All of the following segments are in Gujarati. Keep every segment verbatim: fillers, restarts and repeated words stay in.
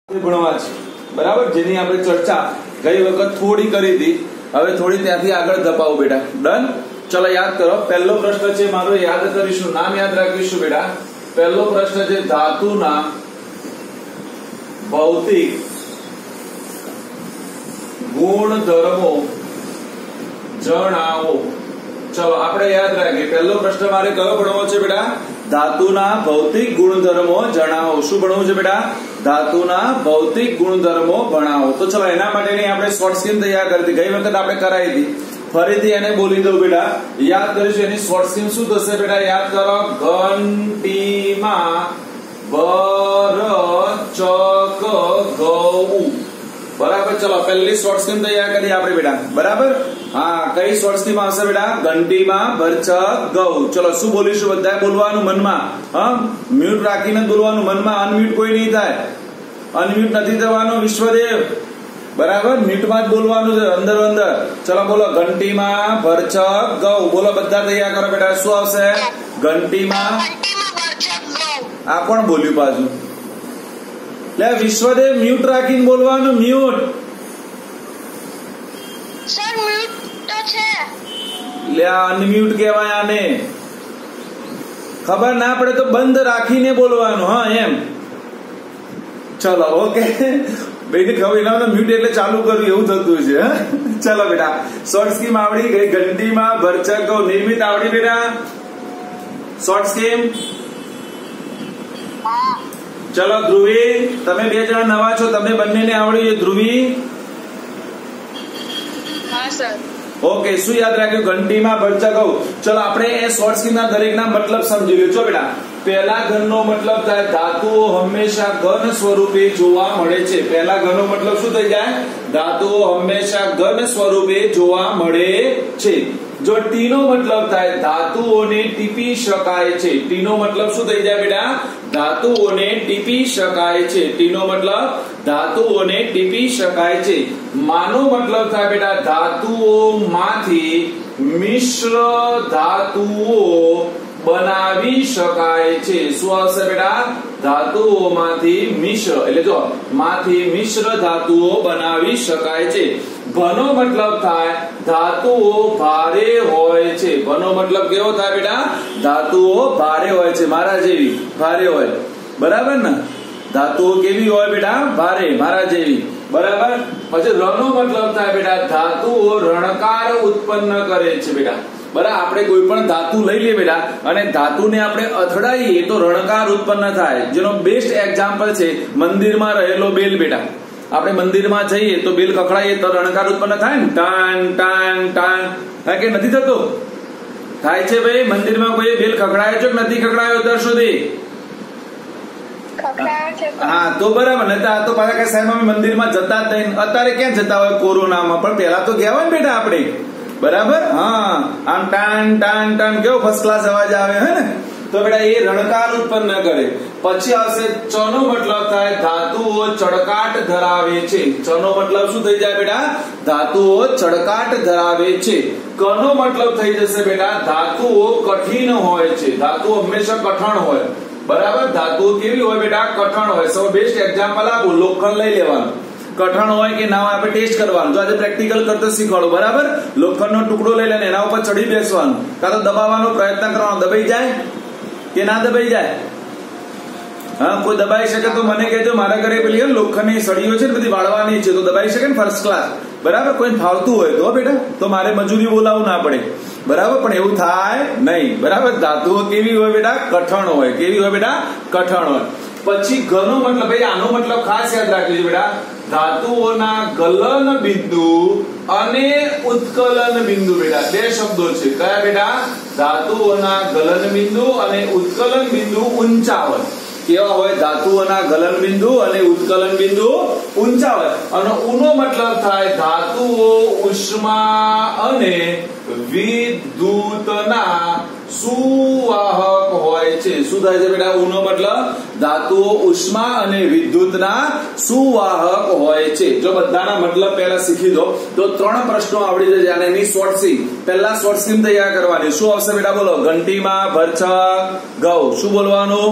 ભણવા છે બરાબર, જેની આપણે ચર્ચા ગઈ વખત થોડી કરી હતી, હવે થોડી ત્યાંથી આગળ ધપાવો બેટા. ડન. ચલો યાદ કરો. પહેલો પ્રશ્ન છે મારો, યાદ કરીશું, નામ યાદ રાખીશું બેટા. પહેલો પ્રશ્ન છે ધાતુના ભૌતિક ગુણધર્મો જણાવો. ચલો આપણે યાદ રાખીએ. પહેલો પ્રશ્ન મારે કયો ભણવો છે બેટા? ધાતુના ભૌતિક ગુણધર્મો જણાવો. શું ભણવું છે બેટા? ધાતુના ભૌતિક ગુણધર્મો ભણાવો. તો ચલો એના માટેની આપણે શોર્ટ સ્કીમ તૈયાર કરી હતી, ગઈ વખત આપણે કરાવી હતી, ફરીથી એને બોલી દઉં બેટા. યાદ કરીશું એની શોર્ટ સ્કીમ શું થશે બેટા? યાદ કરો. ઘંટીમાં બર ચક ગૌ. બરાબર. ચલો પહેલી શોર્ટ સ્કીમ તૈયાર કરી આપણે બેટા. બરાબર. હા, કઈ શોર્ટ સ્કીમ આવશે બેટા? ઘંટીમાં ભરચક ગૌ. ચલો શું બોલીશું? બધા બોલવાનું મનમાં, હા, મ્યુટ રાખીને બોલવાનું મનમાં, અનમ્યુટ કોઈ નહીં થાય, અનમ્યુટ નથી થવાનું વિશ્વદેવ. બરાબર, મ્યુટમાં જ બોલવાનું છે, અંદર અંદર. ચલો બોલો. ઘંટીમાં ભરચક ગૌ. બોલો બધા તૈયાર કરો બેટા. શું આવશે? ઘંટીમાં. આ કોણ બોલ્યું પાછું? લે વિશ્વદેવ, મ્યુટ રાખીને બોલવાનું, મ્યુટ. સર મ્યુટ તો છે. લે અનમ્યુટ કહેવાય આને. ખબર ના પડે તો બંધ રાખીને બોલવાનું. હા એમ. ચલો ઓકે. બેને ખબર એના મ્યુટ એટલે ચાલુ કર્યું એવું થતું છે. ચલો બેટા, શોર્ટ સ્કીમ આવડી ગઈ. ઘંટીમાં ભરચક ગૌ. નિર્મિત આવડી બેટા શોર્ટ સ્કીમ? ચલો ધ્રુવી, તમે બે જણા નવા છો, તમે બંનેને આવડી છે. ધ્રુવી? હા સર. ઓકે. શું યાદ રાખ્યું? ઘંટીમાં ભરચક ગૌ. ચલો આપણે એ શોર્ટ સ્કીમ ના દરેક ના મતલબ સમજી લો. છો બેટા, પહેલા ઘનનો મતલબ થાય ધાતુઓ હંમેશા ઘન સ્વરૂપે જોવા મળે છે. પહેલા ઘનનો મતલબ શું થઈ જાય? ધાતુઓ હંમેશા ઘન સ્વરૂપે જોવા મળે છે. જો ટી નો મતલબ થાય ધાતુઓને ટીપી શકાય છે. ટી નો મતલબ શું થઈ જાય બેટા? ધાતુઓને ટીપી શકાય છે. ટી નો મતલબ ધાતુઓને ટીપી શકાય છે. માનો મતલબ થાય બેટા ધાતુઓમાંથી મિશ્ર ધાતુઓ બનાવી શકાય છે. શું આવશે બેટા? ધાતુઓમાંથી મિશ્ર, એટલે જો માંથી મિશ્ર ધાતુઓ બનાવી શકાય છે. ઘનો મતલબ થાય ધાતુઓ ભારે હોય છે. ઘનો મતલબ કેવો થાય બેટા? ધાતુઓ ભારે હોય છે. મારા જેવી ભારે હોય. બરાબર ને? ધાતુઓ કેવી હોય બેટા? ભારે, મારા જેવી. બરાબર. પછી રનો મતલબ થાય બેટા ધાતુઓ રણકાર ઉત્પન્ન કરે છે બેટા. બરાબર. આપણે કોઈ પણ ધાતુ લઈ લઈએ બેટા અને ધાતુને આપણે અથડાઈએ તો રણકાર ઉત્પન્ન થાય. જેનો બેસ્ટ એક્ઝામ્પલ છે મંદિરમાં રહેલો બેલ બેટા. આપણે મંદિરમાં જઈએ તો બેલ ખખડાઈએ તો રણકાર ઉત્પન્ન થાય ને, ટાન ટાન ટાન. હા કે નથી થતો? થાય છે ભાઈ. મંદિરમાં કોઈ બેલ ખખડાયો છે કે નથી ખખડાયો અત્યાર સુધી? હા તો બરાબર. નહીં તો પાછા કઈ સાહેબ અમે મંદિરમાં જતા જ નહીં. અત્યારે ક્યાં જતા હોય કોરોનામાં, પણ પેલા તો ગયા હોય ને બેટા આપણે. બરાબર. હા, આમ ટાન ટાન ટાન કેવો ફર્સ્ટ ક્લાસ અવાજ આવે હે ને. તો બેટા એ રણકાર ઉત્પન્ન કરે. પછી આવશે ચ નો મતલબ થાય ધાતુઓ ચળકાટ ધરાવે છે. ચ નો મતલબ શું થઈ જાય બેટા? ધાતુઓ ચળકાટ ધરાવે છે. ક નો મતલબ થઈ જશે બેટા ધાતુઓ કઠિન હોય છે. ધાતુઓ હંમેશા કઠણ હોય. બરાબર. ધાતુઓ કેવી હોય બેટા? કઠણ હોય. સૌ બેસ્ટ એક્ઝામ્પલ આપો. લોખંડ લઈ લેવાનું. કઠણ હોય કે ના હોય આપણે ટેસ્ટ કરવાનું. જો આજે પ્રેક્ટિકલ કરતો શીખવાડો. બરાબર. લોખંડનો ટુકડો લઈ લઈને એના ઉપર ચડી બેસવાનું, કાં તો દબાવવાનો પ્રયત્ન કરવાનો. દબાઈ જાય કે ના દબાઈ જાય? હા, કોઈ દબાઈ શકે તો મને કહેજો. મારા ઘરે પેલી લોખંડની સળીઓ છે ને બધી વાળવાની છે, તો દબાઈ શકે ને ફર્સ્ટ ક્લાસ. બરાબર. કોઈ ફાવતું હોય તો બેટા, તો મારે મજૂરી બોલાવવું ના પડે. બરાબર. પણ એવું થાય નહીં. બરાબર. ધાતુઓ કેવી હોય બેટા? કઠણ હોય. કેવી હોય બેટા? કઠણ હોય. પછી ઘનો મતલબ ભાઈ આનો મતલબ ખાસ યાદ રાખજો બેટા. ધાતુઓના ગલન બિંદુ અને ઉત્કલન બિંદુ બેટા બે શબ્દો છે. કયા બેટા? ધાતુઓના ગલન બિંદુ અને ઉત્કલન બિંદુ ઊંચા હોય. કેવા હોય? ધાતુઓના ગલન બિંદુ અને ઉત્કલન બિંદુ ઊંચા હોય. અને ઉનો મતલબ થાય ધાતુઓ ઉષ્મા અને વિદ્યુતના સુવાહક હોય છે. શું થાય છે બેટા? ઉનો મતલબ ધાતુઓ ઉષ્મા અને વિદ્યુતના સુવાહક હોય છે. જો બધાના મતલબ પહેલા શીખી દો તો ત્રણ પ્રશ્નો આવડી જશે. અને એની શોર્ટ સ્કીમ, પહેલા શોર્ટ સ્કીમ તૈયાર કરવાની. શું આવશે બેટા? બોલો. ઘંટીમાં ભરચક ગૌ. શું બોલવાનું?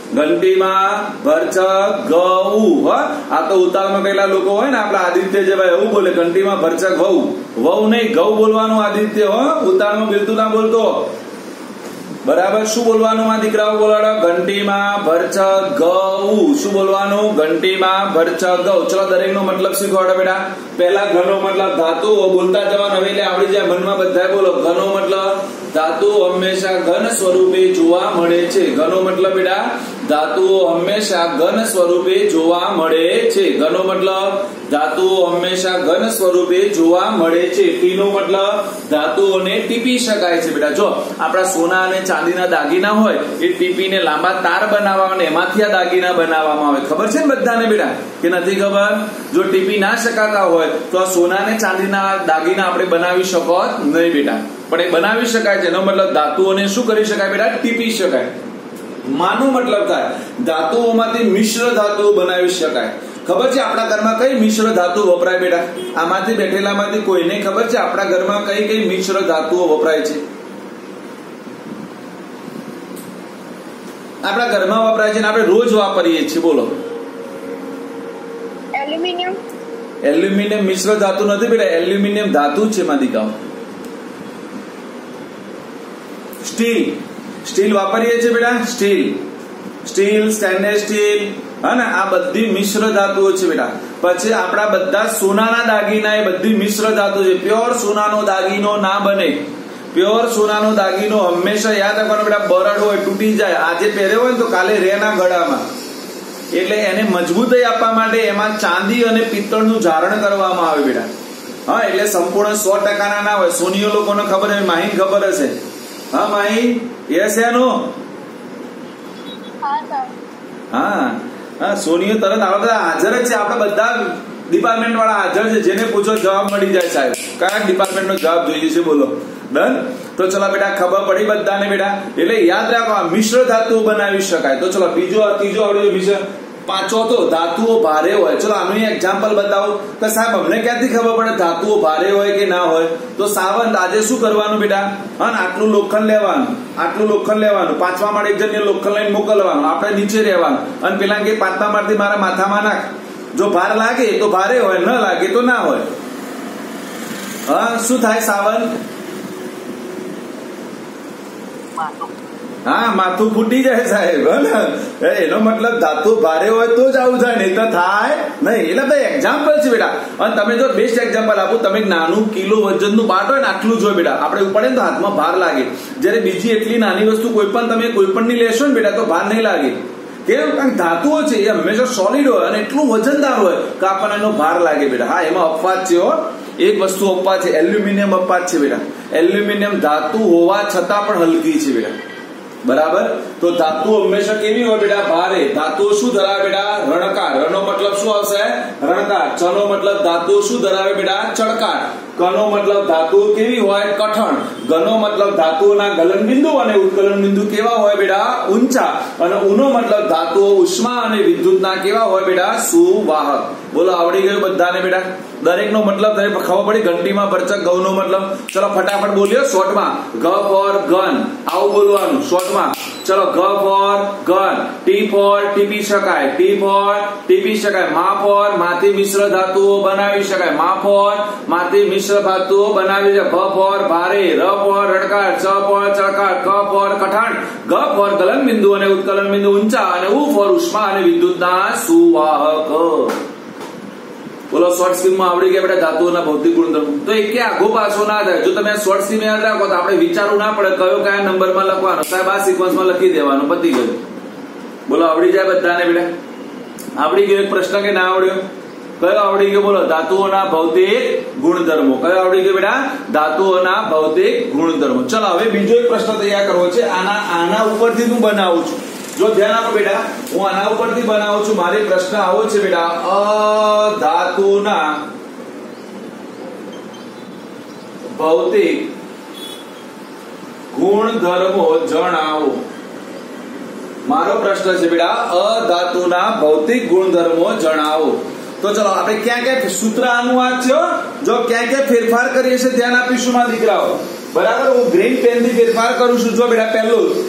ઘંટીમાં ભરચક ઘઉ. આ તો ઉતાવળમાં પેલા લોકો હોય ને આપડા આદિત્ય જેવા એવું બોલે ઘંટીમાં ભરચક વહુ. વહુ નહીં ઘઉ બોલવાનું આદિત્ય. હો ઉતાવળમાં બિલકુલ ના બોલતો. બરાબર. શું બોલવાનું આ દીકરાઓ બોલાડો? ઘંટીમાં ભરચક ઘઉ. શું બોલવાનું? ઘંટીમાં ભરચક ઘઉ. ચલો દરેક નો મતલબ શીખવાડો બેટા. પહેલા ઘનો મતલબ ધાતુ બોલતા જવાનું. હવે એટલે આવડી જાય મનમાં બધા બોલો. ઘનો મતલબ ધાતુ હંમેશા ઘન સ્વરૂપે જોવા મળે છે. ઘનો મતલબ બેટા ધાતુઓ હંમેશા ઘન સ્વરૂપે જોવા મળે છે. ઘનો મતલબ ધાતુઓ હંમેશા ઘન સ્વરૂપે જોવા મળે છે. ટીનો મતલબ ધાતુઓને ટીપી શકાય છે. બેટા જો આપણા સોના અને ચાંદીના દાગીના હોય એ ટીપીને લાંબા તાર બનાવવા અને એમાંથી આ દાગીના બનાવવામાં આવે. ખબર છે ને બધાને બેટા કે નથી ખબર? જો ટીપી ના શકાતા હોય તો આ સોના અને ચાંદીના દાગીના આપણે બનાવી શકો નહીં બેટા, પણ એ બનાવી શકાય છે. એનો મતલબ ધાતુઓને શું કરી શકાય બેટા? ટીપી શકાય. માનો મતલબ થાય ધાતુઓમાંથી મિશ્ર ધાતુઓ બનાવી શકાય. ખબર છે આપણા ઘરમાં કઈ મિશ્ર ધાતુ વપરાય બેટા? આમાંથી બેઠેલામાંથી કોઈને ખબર છે આપણા ઘરમાં કઈ કઈ મિશ્ર ધાતુઓ વપરાય છે? આપણા ઘરમાં વપરાય છે ને આપણે રોજ વાપરીએ છીએ. બોલો. એલ્યુમિનિયમ. એલ્યુમિનિયમ મિશ્ર ધાતુ નથી બેટા, એલ્યુમિનિયમ ધાતુ છે માદિકાઓ. સ્ટીલ. સ્ટીલ વાપરીએ છીએ બેટા. સ્ટીલ સ્ટીલ સ્ટેનલેસ સ્ટીલ હા આ બધી મિશ્ર ધાતુઓ છે બેટા. પછી આપણા બધા સોનાના દાગીના એ બધી મિશ્ર ધાતુ છે. પ્યોર સોનાનો દાગીનો ના બને. પ્યોર સોનાનો દાગીનો હંમેશા યાદ રાખવાનો બેટા બરડ હોય તૂટી જાય. આજે પહેર્યો હોય ને તો કાલે રે ના ગળામાં. એટલે એને મજબૂતાઈ આપવા માટે એમાં ચાંદી અને પિત્તળનું ધારણ કરવામાં આવે બેટા. હા એટલે સંપૂર્ણ સો ટકાના ના હોય. સોનીઓ લોકોને ખબર હોય, માહિન ખબર હશે. હા માહી યસ નો હા હા સોનીઓ તરત આપણા હાજર જ છે. આપણા બધા ડિપાર્ટમેન્ટ વાળા હાજર છે. જેને પૂછો જવાબ મળી જાય સાહેબ. કયા ડિપાર્ટમેન્ટ નો જવાબ જોઈએ છે બોલો? ડન. તો ચલો બેટા ખબર પડી બધાને બેટા. એટલે યાદ રાખો મિશ્ર ધાતુઓ બનાવી શકાય. તો ચલો બીજો ત્રીજો આવડ્યો મિશ્ર. પાંચો તો ધાતુઓ ભારે હોય. ચલો આનું એક્ઝામ્પલ બતાવો કે સાહેબ અમને ક્યાંથી ખબર પડે ધાતુઓ ભારે હોય કે ના હોય? તો સાવંત આજે શું કરવાનું બેટા? હા આટલું લોખંડ લેવાનું, આટલું લોખંડ લેવાનું. પાંચમા માળે એક જણને લોખંડ લઈને મોકલવાનું, આપણે નીચે રહેવાનું અને પેલા કે પાંચમા માળથી મારા માથામાં નાખ. જો ભાર લાગે તો ભારે હોય, ન લાગે તો ના હોય. હા શું થાય સાવંત? હા માથું ફૂટી જાય સાહેબ. એનો મતલબ ધાતુ ભારે હોય તો જ આવું થાય, નહીં તો થાય નહીં. એટલે બધા એક્ઝામ્પલ છે બેટા. અને તમે જો બેસ્ટ એક્ઝામ્પલ આપું, તમે નાનું કિલો વજનનું બાટ હોય ને આટલું જ હોય બેટા. આપણે ઉપડે ને તો હાથમાં ભાર લાગે. જયારે બીજી એટલી નાની વસ્તુ કોઈ પણ તમે કોઈ પણ ની લેશો ને બેટા તો ભાર નહીં લાગે. કેમ? કારણ ધાતુઓ છે એ હંમેશા સોલિડ હોય અને એટલું વજનદાર હોય કે આપણને એનો ભાર લાગે બેટા. હા એમાં અપવાદ છે હો. એક વસ્તુ અપવાદ છે, એલ્યુમિનિયમ અપવાદ છે બેટા. એલ્યુમિનિયમ ધાતુ હોવા છતાં પણ હલકી છે બેટા. બરાબર. તો ધાતુ હંમેશા કેવી હોય બેટા? ભારે. ધાતુઓ શું ધરાવે બેટા? રણકાર. રનો મતલબ શું આવશે? રણકાર. ચનો મતલબ ધાતુઓ શું ધરાવે બેટા? ચળકાર. કનો મતલબ ધાતુઓ કેવી હોય? કઠણ. ઘનો મતલબ ધાતુઓના ગલન બિંદુ અને ઉત્કલન બિંદુ કેવા હોય બેટા? ઊંચા. અને ઉનો મતલબ ધાતુઓ ઉષ્મા અને વિદ્યુતના કેવા હોય બેટા? સુવાહક. બોલો આવડી ગયું બધાને બેટા? દરેક નો મતલબ તમને ખબર પડી? ઘંટીમાં ભરચક ઘઉં નો મતલબ ચલો ફટાફટ બોલ્યો શોર્ટમાં. ઘ ફોર ઘન આવું બોલવાનું શોર્ટમાં. ચલો ઘ ફોર ઘન. ટી ફોર ટીપી શકાય. ટી ફોર ટીપી શકાય. મા ફોર માથી મિશ્ર ધાતુઓ બનાવી શકાય. મા ફોર માથી મિશ્ર ધાતુઓ બનાવી શકાય. ભ ફોર ભારે. ર ફોર રડકાર. ચ ફોર ચળકાર. ક ફોર કઠણ. ગ ફોર ગલન બિંદુ અને ઉત્કલન બિંદુ ઊંચા. અને ઉ ફોર ઉષ્મા અને વિદ્યુતના સુવાહક. બોલો શોર્ટ સ્કીમ માં આવડી ગયા બેટા ધાતુઓના ભૌતિક ગુણધર્મો. તો એક કે આઘો પાછો ના થાય. જો તમે શોર્ટ સ્કીમ યાદ રાખો તો આપણે વિચારવું ના પડે કયો કયા નંબરમાં લખવાનો. સાહેબ આ સિક્વન્સમાં લખી દેવાનું, પતી ગયું. બોલો આવડી જાય બધાને બેટા? આવડી ગયો એક પ્રશ્ન કે ના આવડ્યો? કયો આવડી ગયો બોલો? ધાતુઓના ભૌતિક ગુણધર્મો. કયો આવડી ગયો બેટા? ધાતુઓના ભૌતિક ગુણધર્મો. ચલો હવે બીજો એક પ્રશ્ન તૈયાર કરવો છે. આના આના ઉપરથી હું બનાવું છું. જો ધ્યાન આપો બેટા, હું આના ઉપરથી બનાવું છું. મારી પ્રશ્ન આવો છે બેટા, અધાતુના ભૌતિક ગુણધર્મો જણાવો. મારો પ્રશ્ન છે બેટા, અધાતુના ભૌતિક ગુણધર્મો જણાવો. તો ચલો આપણે ક્યાં ક્યાં સૂત્ર અનુવાદ છે, જો ક્યાં ક્યાં ફેરફાર કરીએ છીએ ધ્યાન આપીશું મારા દીકરાઓ. બરાબર. હું ગ્રીન પેન થી ફેરફાર કરું છું. જો બેટા પહેલું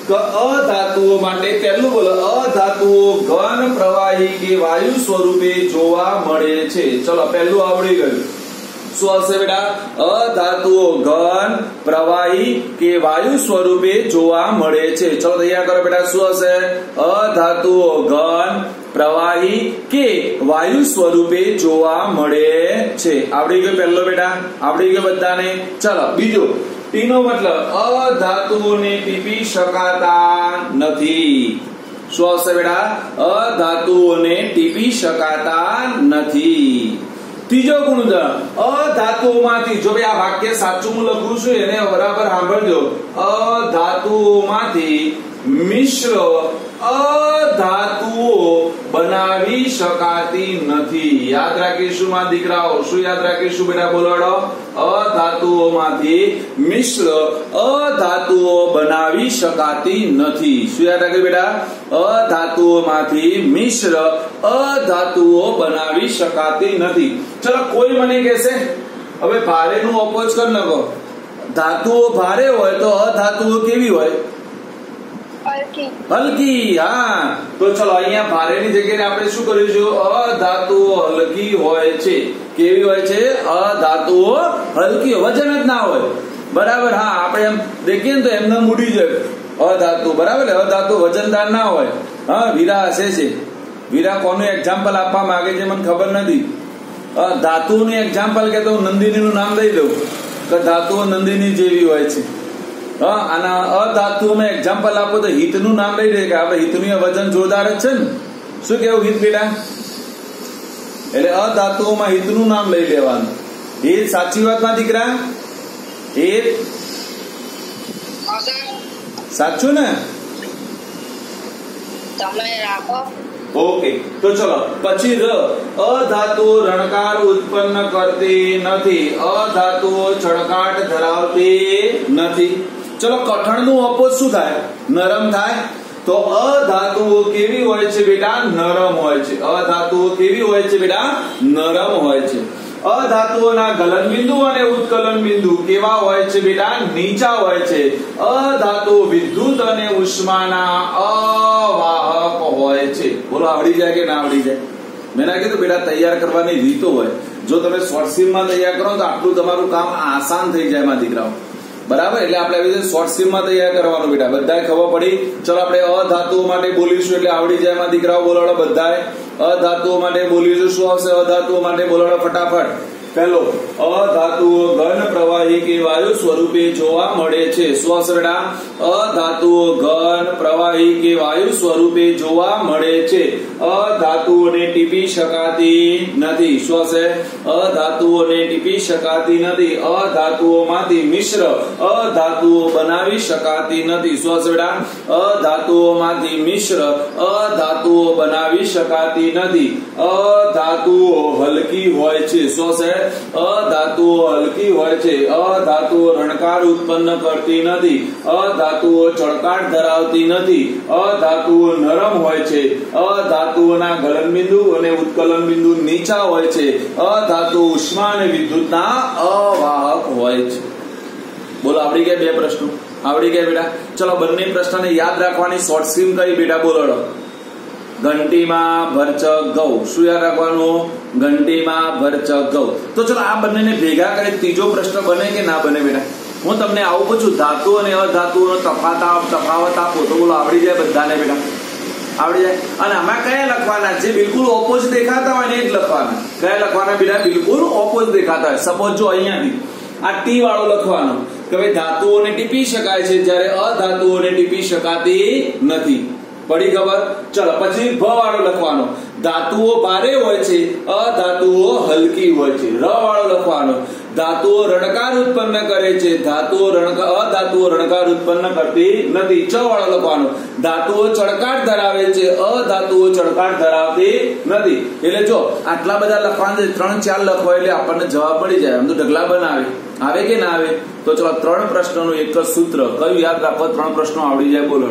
તો અધાતુઓ માટે પહેલું બોલો, અધાતુઓ ઘન, પ્રવાહી કે વાયુ સ્વરૂપે જોવા મળે છે. ચલો પહેલું આવડી ગયું. શું હશે બેટા? અધાતુઓ ઘન, પ્રવાહી કે વાયુ સ્વરૂપે જોવા મળે છે. ચલો તૈયાર કરો બેટા. શું હશે? અધાતુઓ ઘન, પ્રવાહી કે વાયુ સ્વરૂપે જોવા મળે છે. આવડી ગયો પહેલો બેટા? આવડી ગયો બધાને? ચલો બીજો, ટી નો મતલબ અધાતુઓને ટીપી શકાતા નથી. શું હશે બેટા? અધાતુઓને ટીપી શકાતા નથી. ત્રીજો ગુણધર્મ, અધાતુઓમાંથી, જો ભાઈ આ વાક્ય સાચું હું લખું છું એને બરાબર સાંભળજો. અધાતુઓમાંથી મિશ્ર અધાતુઓ બનાવી શકાતી નથી. યાદ રાખીશું માં દીકરાઓ. શું યાદ રાખીશું બેટા? બોલાડો. અધાતુઓમાંથી મિશ્ર અધાતુઓ બનાવી શકાતી નથી. શું યાદ રાખ્યું બેટા? અધાતુઓમાંથી મિશ્ર અધાતુઓ બનાવી શકાતી નથી. ચલો કોઈ મને કહેશે હવે ભારે નું અપોઝ કરી નાખો. ધાતુઓ ભારે હોય તો અધાતુઓ કેવી હોય? હલકી. હલકી. હા, તો ચલો અહીંયા ભારેની જગ્યાએ આપણે શું કરીશું? અધાતુઓ હલકી હોય છે. કેવી હોય છે? અધાતુઓ હલકી, વજન જ ના હોય. બરાબર. હા, આપણે એમ દેખીએ ને તો એમને મૂડી જાય અધાતુ. બરાબર. અધાતુ વજનદાર ના હોય. હા, વીરા હશે છે. વીરા કોનું એક્ઝામ્પલ આપવા માંગે છે મને ખબર નથી. ધાતુનું એક્ઝામ્પલ કે તો નંદિની નું નામ દઈ દઉં કે ધાતુઓ નંદિની જેવી હોય છે. હા, આના અધાતુઓમાં એક્ઝામ્પલ આપો તો હિતનું નામ લઈ દે કે આપણે હિતનું વજન જોરદાર જ છે ને. શું કેવું હિત બેટા? એટલે અધાતુઓમાં હિતનું નામ લઈ લેવાનું. એ સાચી વાત ના દીકરા? એ સાચું ને? તમે રાખો. ઓકે, તો ચલો પછી ર, અધાતુઓ રણકાર ઉત્પન્ન કરતી નથી. અધાતુઓ ચળકાટ ધરાવતી નથી. ચલો કઠણ નું અપોઝ શું થાય? નરમ થાય. તો અધાતુઓ કેવી હોય છે બેટા? નરમ હોય છે. અધાતુઓ કેવી હોય છે બેટા? નરમ હોય છે. અધાતુઓના ગલન બિંદુ અને ઉત્કલન બિંદુ કેવા હોય છે બેટા? નીચા હોય છે. અધાતુઓ વિદ્યુત અને ઉષ્માના અવાહક હોય છે. બોલો આવડી જાય કે ના આવડી જાય? મેં ના કીધું બેટા તૈયાર કરવાની રીતો હોય. જો તમે શોર્ટ સ્ટ્રીમમાં તૈયાર કરો તો આટલું તમારું કામ આસાન થઈ જાય માં દીકરાઓ. બરાબર. એટલે આપણે આવી રીતે શોર્ટ સ્ટ્રીમમાં તૈયાર કરવાનું બેટા. બધાએ ખબર પડી? ચલો આપણે અધાતુઓ માટે બોલીશું એટલે આવડી જાય માં દીકરાઓ. બોલાડો બધાએ. અધાતુઓ માટે બોલીશું. શું આવશે અધાતુઓ માટે? બોલાડો ફટાફટ. પહેલો, અધાતુઓ ઘન, પ્રવાહી કે વાયુ સ્વરૂપે જોવા મળે છે. શું આવશે બેટા? અધાતુઓ ઘન, પ્રવાહી કે વાયુ સ્વરૂપે જોવા મળે છે. અધાતુઓને ટીપી શકાતી નથી. શું હશે? અધાતુઓને ટીપી શકાતી નથી. અધાતુઓમાંથી મિશ્ર અધાતુઓ બનાવી શકાતી નથી. શું હશે બેટા? અધાતુઓમાંથી મિશ્ર અધાતુઓ બનાવી શકાતી નથી. અધાતુઓ હલકી હોય છે. શું હશે? અધાતુઓ હલકી હોય છે. અધાતુઓ રણકાર ઉત્પન્ન કરતી નથી. અધાતુઓ ચળકાટ ધરાવતી નથી. અધાતુઓ નરમ હોય છે. અધાતુઓના ગલન બિંદુ અને ઉત્કલન બિંદુ નીચા હોય છે. અધાતુઓ ઉષ્મા અને વિદ્યુતના અવાહક હોય છે. બોલો આવડી ગયા બે પ્રશ્નો? આવડી ગયા બેટા? ચલો બંને પ્રશ્નને યાદ રાખવાની શોર્ટ સ્ટ્રીમ કઈ બેટા? બોલો. ઘંટીમાં ભરચક ઘઉં. શું યાદ રાખવાનું? ઘંટીમાં ભરચક ઘઉં. તો ચલો આ બંનેને ભેગા કરી ત્રીજો પ્રશ્ન બને કે ના બને બેટા? હું તમને આવું પૂછું ધાતુ અને અધાતુઓનો તફાવત તફાવત આપો તો બોલો આવડી જાય બધાને બેટા? આવડી જાય. અને આમાં કયા લખવાના? જે બિલકુલ ઓપોઝિટ દેખાતા હોય ને એ જ લખવાના. કયા લખવાના બેટા? બિલકુલ ઓપોઝિટ દેખાતા હોય. સપોઝ જો અહીંયાથી આ ટી વાળો લખવાનો કે ભાઈ ધાતુઓને ટીપી શકાય છે જ્યારે અધાતુઓને ટીપી શકાતી નથી. પડી ખબર? ચલો પછી ભ વાળો લખવાનો. ધાતુઓ ભારે હોય છે. અધાતુઓ હલકી હોય છે. ર વાળો લખવાનો. ધાતુઓ રણકાર ઉત્પન્ન કરે છે. ધાતુઓ રણકાર અધાતુઓ રણકાર ઉત્પન્ન કરતી નથી. ચ વાળો લખવાનો. ધાતુઓ ચળકાટ ધરાવે છે. અધાતુઓ ચળકાટ ધરાવતી નથી. એટલે જો આટલા બધા લખવાના, ત્રણ ચાર લખવા એટલે આપણને જવાબ મળી જાય. આમ તો ઢગલા બનાવે. આવે કે ના આવે? તો ચલો ત્રણ પ્રશ્નોનું એક જ સૂત્ર કયું યાદ રાખો? ત્રણ પ્રશ્નો આવડી જાય. બોલો.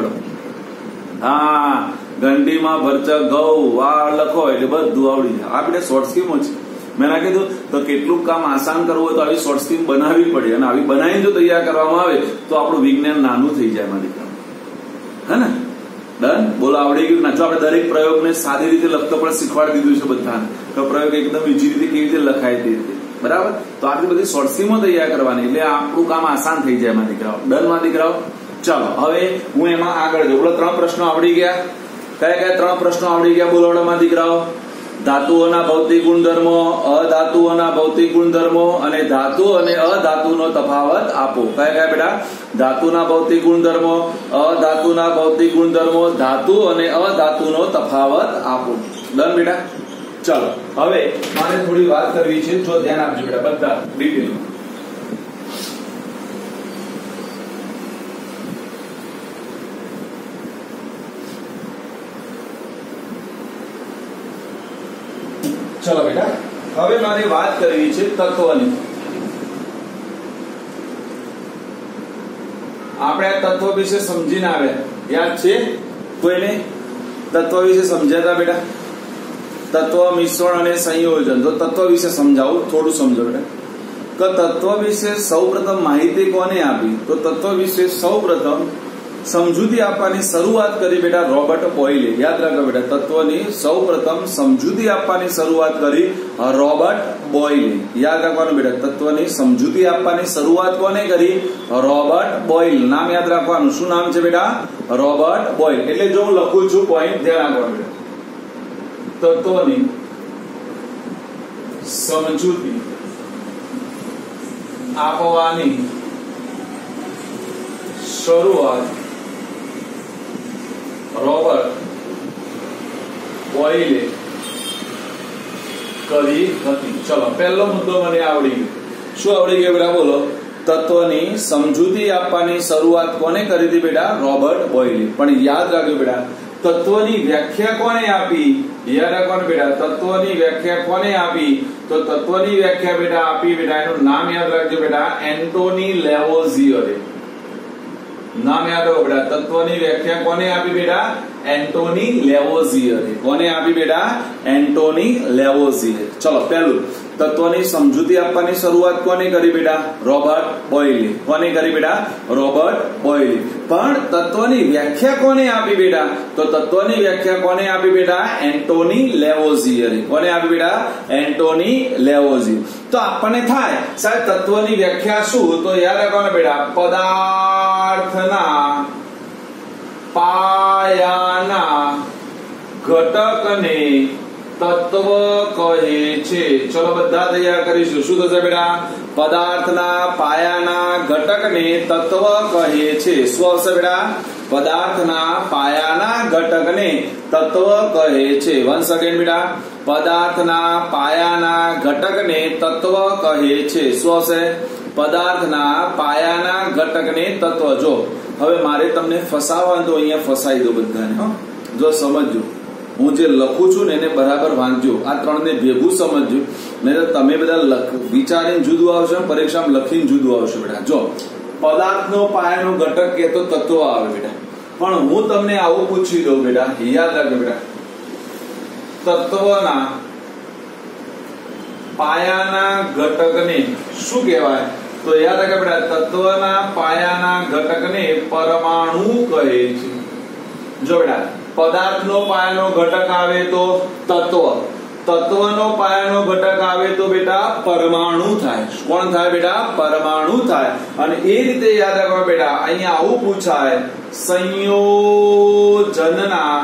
હા, ઘંટીમાં ભરચક ઘઉં વા લખો એટલે બધું આવડી જાય. આપણે શોર્ટ સ્કીમો છે. મેં ના કીધું તો કેટલું કામ આસાન કરવું હોય તો આવી શોર્ટ સ્કીમ બનાવવી પડે. અને આવી બનાવીને જો તૈયાર કરવામાં આવે તો આપણું વિજ્ઞાન નાનું થઈ જાય મારી કામ. હે ને? ડન. બોલો, આવડી ગયું? ના, જો આપણે દરેક પ્રયોગને સાદી રીતે લખતો પણ શીખવાડી દીધું છે બધાને, તો પ્રયોગ એકદમ ઈજી રીતે કેવી રીતે લખાય તે રીતે, બરાબર? તો આટલી બધી શોર્ટ સીમો તૈયાર કરવાની એટલે આપણું કામ આસાન થઈ જાય એમાં દીકરાઓ. ડન માં દીકરાઓ? ચાલો હવે હું એમાં આગળ જાઉં. બોલો, ત્રણ પ્રશ્નો આવડી ગયા. કયા કયા ત્રણ પ્રશ્નો આવડી ગયા? બોલો માં દીકરાઓ. ધાતુઓના ભૌતિક ગુણધર્મો, અધાતુઓના ભૌતિક ગુણધર્મો અને ધાતુ અને અધાતુનો તફાવત આપો. કયા કયા બેટા? ધાતુના ભૌતિક ગુણધર્મો, અધાતુના ભૌતિક ગુણધર્મો, ધાતુ અને અધાતુનો તફાવત આપો. ડન બેટા? ચાલો હવે મારે થોડી વાત કરવી છે, જો ધ્યાન આપજો બેટા બધા ડિટેલ. ચલો બેટા, હવે મારે વાત કરવી છે તત્વની. આપણે આ તત્વ વિશે સમજીને આવ્યા, યાદ છે કોઈને? તત્વ વિશે સમજ્યા હતા બેટા? તત્વ, મિશ્રણ અને સંયોજન. તો તત્વ વિશે સમજાવું, થોડું સમજો બેટા. કે તત્વ વિશે સૌ પ્રથમ માહિતી કોને આપી? તો તત્વ વિશે સૌ પ્રથમ સમજૂતી આપવાની શરૂઆત કરી બેટા રોબર્ટ બોયલે. યાદ રાખો બેટા, તત્વની સૌ પ્રથમ સમજૂતી આપવાની શરૂઆત કરી રોબર્ટ બોયલે. યાદ રાખવાનું બેટા, તત્વની સમજૂતી આપવાની શરૂઆત કોને કરી? Robert Boyle. નામ યાદ રાખવાનું. શું નામ છે બેટા? Robert Boyle. એટલે જો હું લખું છું પોઈન્ટ, ધ્યાન રાખવાનું બેટા. તત્વની સમજૂતી આપવાની શરૂઆત રોબર્ટ બોયલે કરી હતી. ચલો, પહેલો મુદ્દો મને આવડી ગયો. શું આવડી ગયો બેટા? બોલો. તત્વની સમજૂતી આપવાની શરૂઆત કોને કરી હતી બેટા? રોબર્ટ બોયલે. પણ યાદ રાખજો બેટા, તત્વની વ્યાખ્યા કોને આપી? યાદ રાખવાનું બેટા, તત્વની વ્યાખ્યા કોને આપી? તો તત્વની વ્યાખ્યા બેટા આપી બેટા, એનું નામ યાદ રાખજો બેટા, એન્ટોની લેવોઝિયરે. નામ યાદ રાખો બેટા, તત્વની વ્યાખ્યા કોને આપી બેટા? એન્ટોની લેવોઝિયરે. કોને આપી બેટા? Antoine Lavoisier. ચલો, પહેલું તત્વની સમજૂતી આપવાની શરૂઆત કોને કરી બેટા? રોબર્ટ બોયલે. કોને કરી બેટા? રોબર્ટ બોયલે. પણ તત્વની વ્યાખ્યા કોને આપી બેટા? તો તત્વની વ્યાખ્યા કોને આપી બેટા? એન્ટોની લેવોઝિયરે. કોને આપી બેટા? Antoine Lavoisier. તો આપણને થાય સાહેબ તત્વની વ્યાખ્યા શું? તો યાદ રાખવાનું બેટા, પદાર્થના પાયાના ઘટકને તત્વ કહે છે. ચલો બધા તૈયાર કરીશું. શું થશે બેટા? પદાર્થના પાયાના ઘટકને તત્વ કહે છે. શું આવશે બેટા? પદાર્થના પાયાના ઘટકને તત્વ કહે છે. વન્સ અગેન બેટા, પદાર્થના પાયાના ઘટકને તત્વ કહે છે. શું આવશે? પદાર્થના પાયાના ઘટકને તત્વ. જો હવે મારે તમને ફસાવવા તો અહીંયા ફસાઈ દો બધાને. હો, જો સમજજો, હું જે લખું છું ને એને બરાબર વાંચજો. આ ત્રણને ભેગું સમજજો, નહીં તો તમે બધા વિચારીને જુદું આવશે, પરીક્ષામાં લખીને જુદું આવશે બેટા. જો પદાર્થનો પાયાનો ઘટક કે તો તત્વ આવે બેટા, પણ હું તમને આવું પૂછી દઉં બેટા, યાદ રાખજો બેટા, તત્વના પાયાના ઘટકને શું કહેવાય? તો યાદ રાખજો બેટા, તત્વના પાયાના ઘટકને પરમાણુ કહે છે. જો બેટા, પદાર્થનો પાયાનો ઘટક આવે તો તત્વ, તત્વનો પાયાનો ઘટક આવે તો બેટા પરમાણુ થાય. કોણ થાય બેટા? પરમાણુ થાય. અને એ રીતે યાદ રાખવા બેટા, અહીંયા આવું પૂછાય, સંયોજનના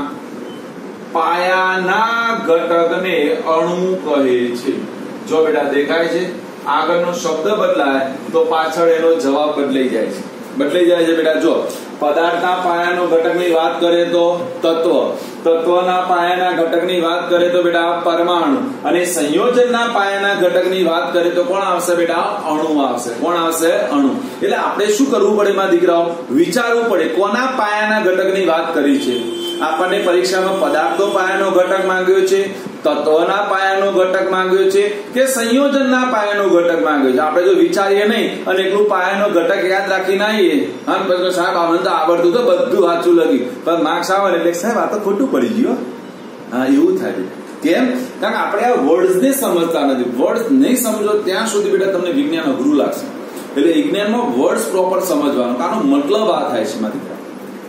પાયાના ઘટકને અણુ કહે છે. જો બેટા દેખાય છે, આગળનો શબ્દ બદલાય તો પાછળ એનો જવાબ બદલાઈ જાય છે. બદલાઈ જાય છે બેટા. જો પદાર્થના પાયાનો ઘટકની વાત કરે તો તત્વ, તત્વના પાયાના ઘટકની વાત કરે તો બેટા પરમાણુ, અને સંયોજનના પાયાના ઘટકની વાત કરે તો કોણ આવશે બેટા? અણુ આવશે. કોણ આવશે? અણુ. એટલે આપણે શું કરવું પડે એમાં દીકરાઓ? વિચારવું પડે કોના પાયાના ઘટકની વાત કરી છે. આપણને પરીક્ષામાં પદાર્થનો પાયાનો ઘટક માંગ્યો છે, તત્વના પાયાનો ઘટક માંગ્યો છે કે સંયોજનના પાયાનો ઘટક માંગ્યો છે? આપણે જો વિચારીએ નહીં અને એકલું પાયાનો ઘટક યાદ રાખીને આવીએ, હા પછી સાહેબ આમને તો આવડતું તો બધું સાચું લગી, પણ માર્ક્સ આવે એટલે સાહેબ આ તો ખોટું પડી ગયું. હા, એવું થાય. કેમ? કારણ કે આપણે આ વર્ડ્સ ને સમજતા નથી. વર્ડ્સ નહીં સમજો ત્યાં સુધી બેટા તમને વિજ્ઞાન અઘરું લાગશે. એટલે વિજ્ઞાનમાં વર્ડ્સ પ્રોપર સમજવાનું, આનો મતલબ આ થાય છે મારી.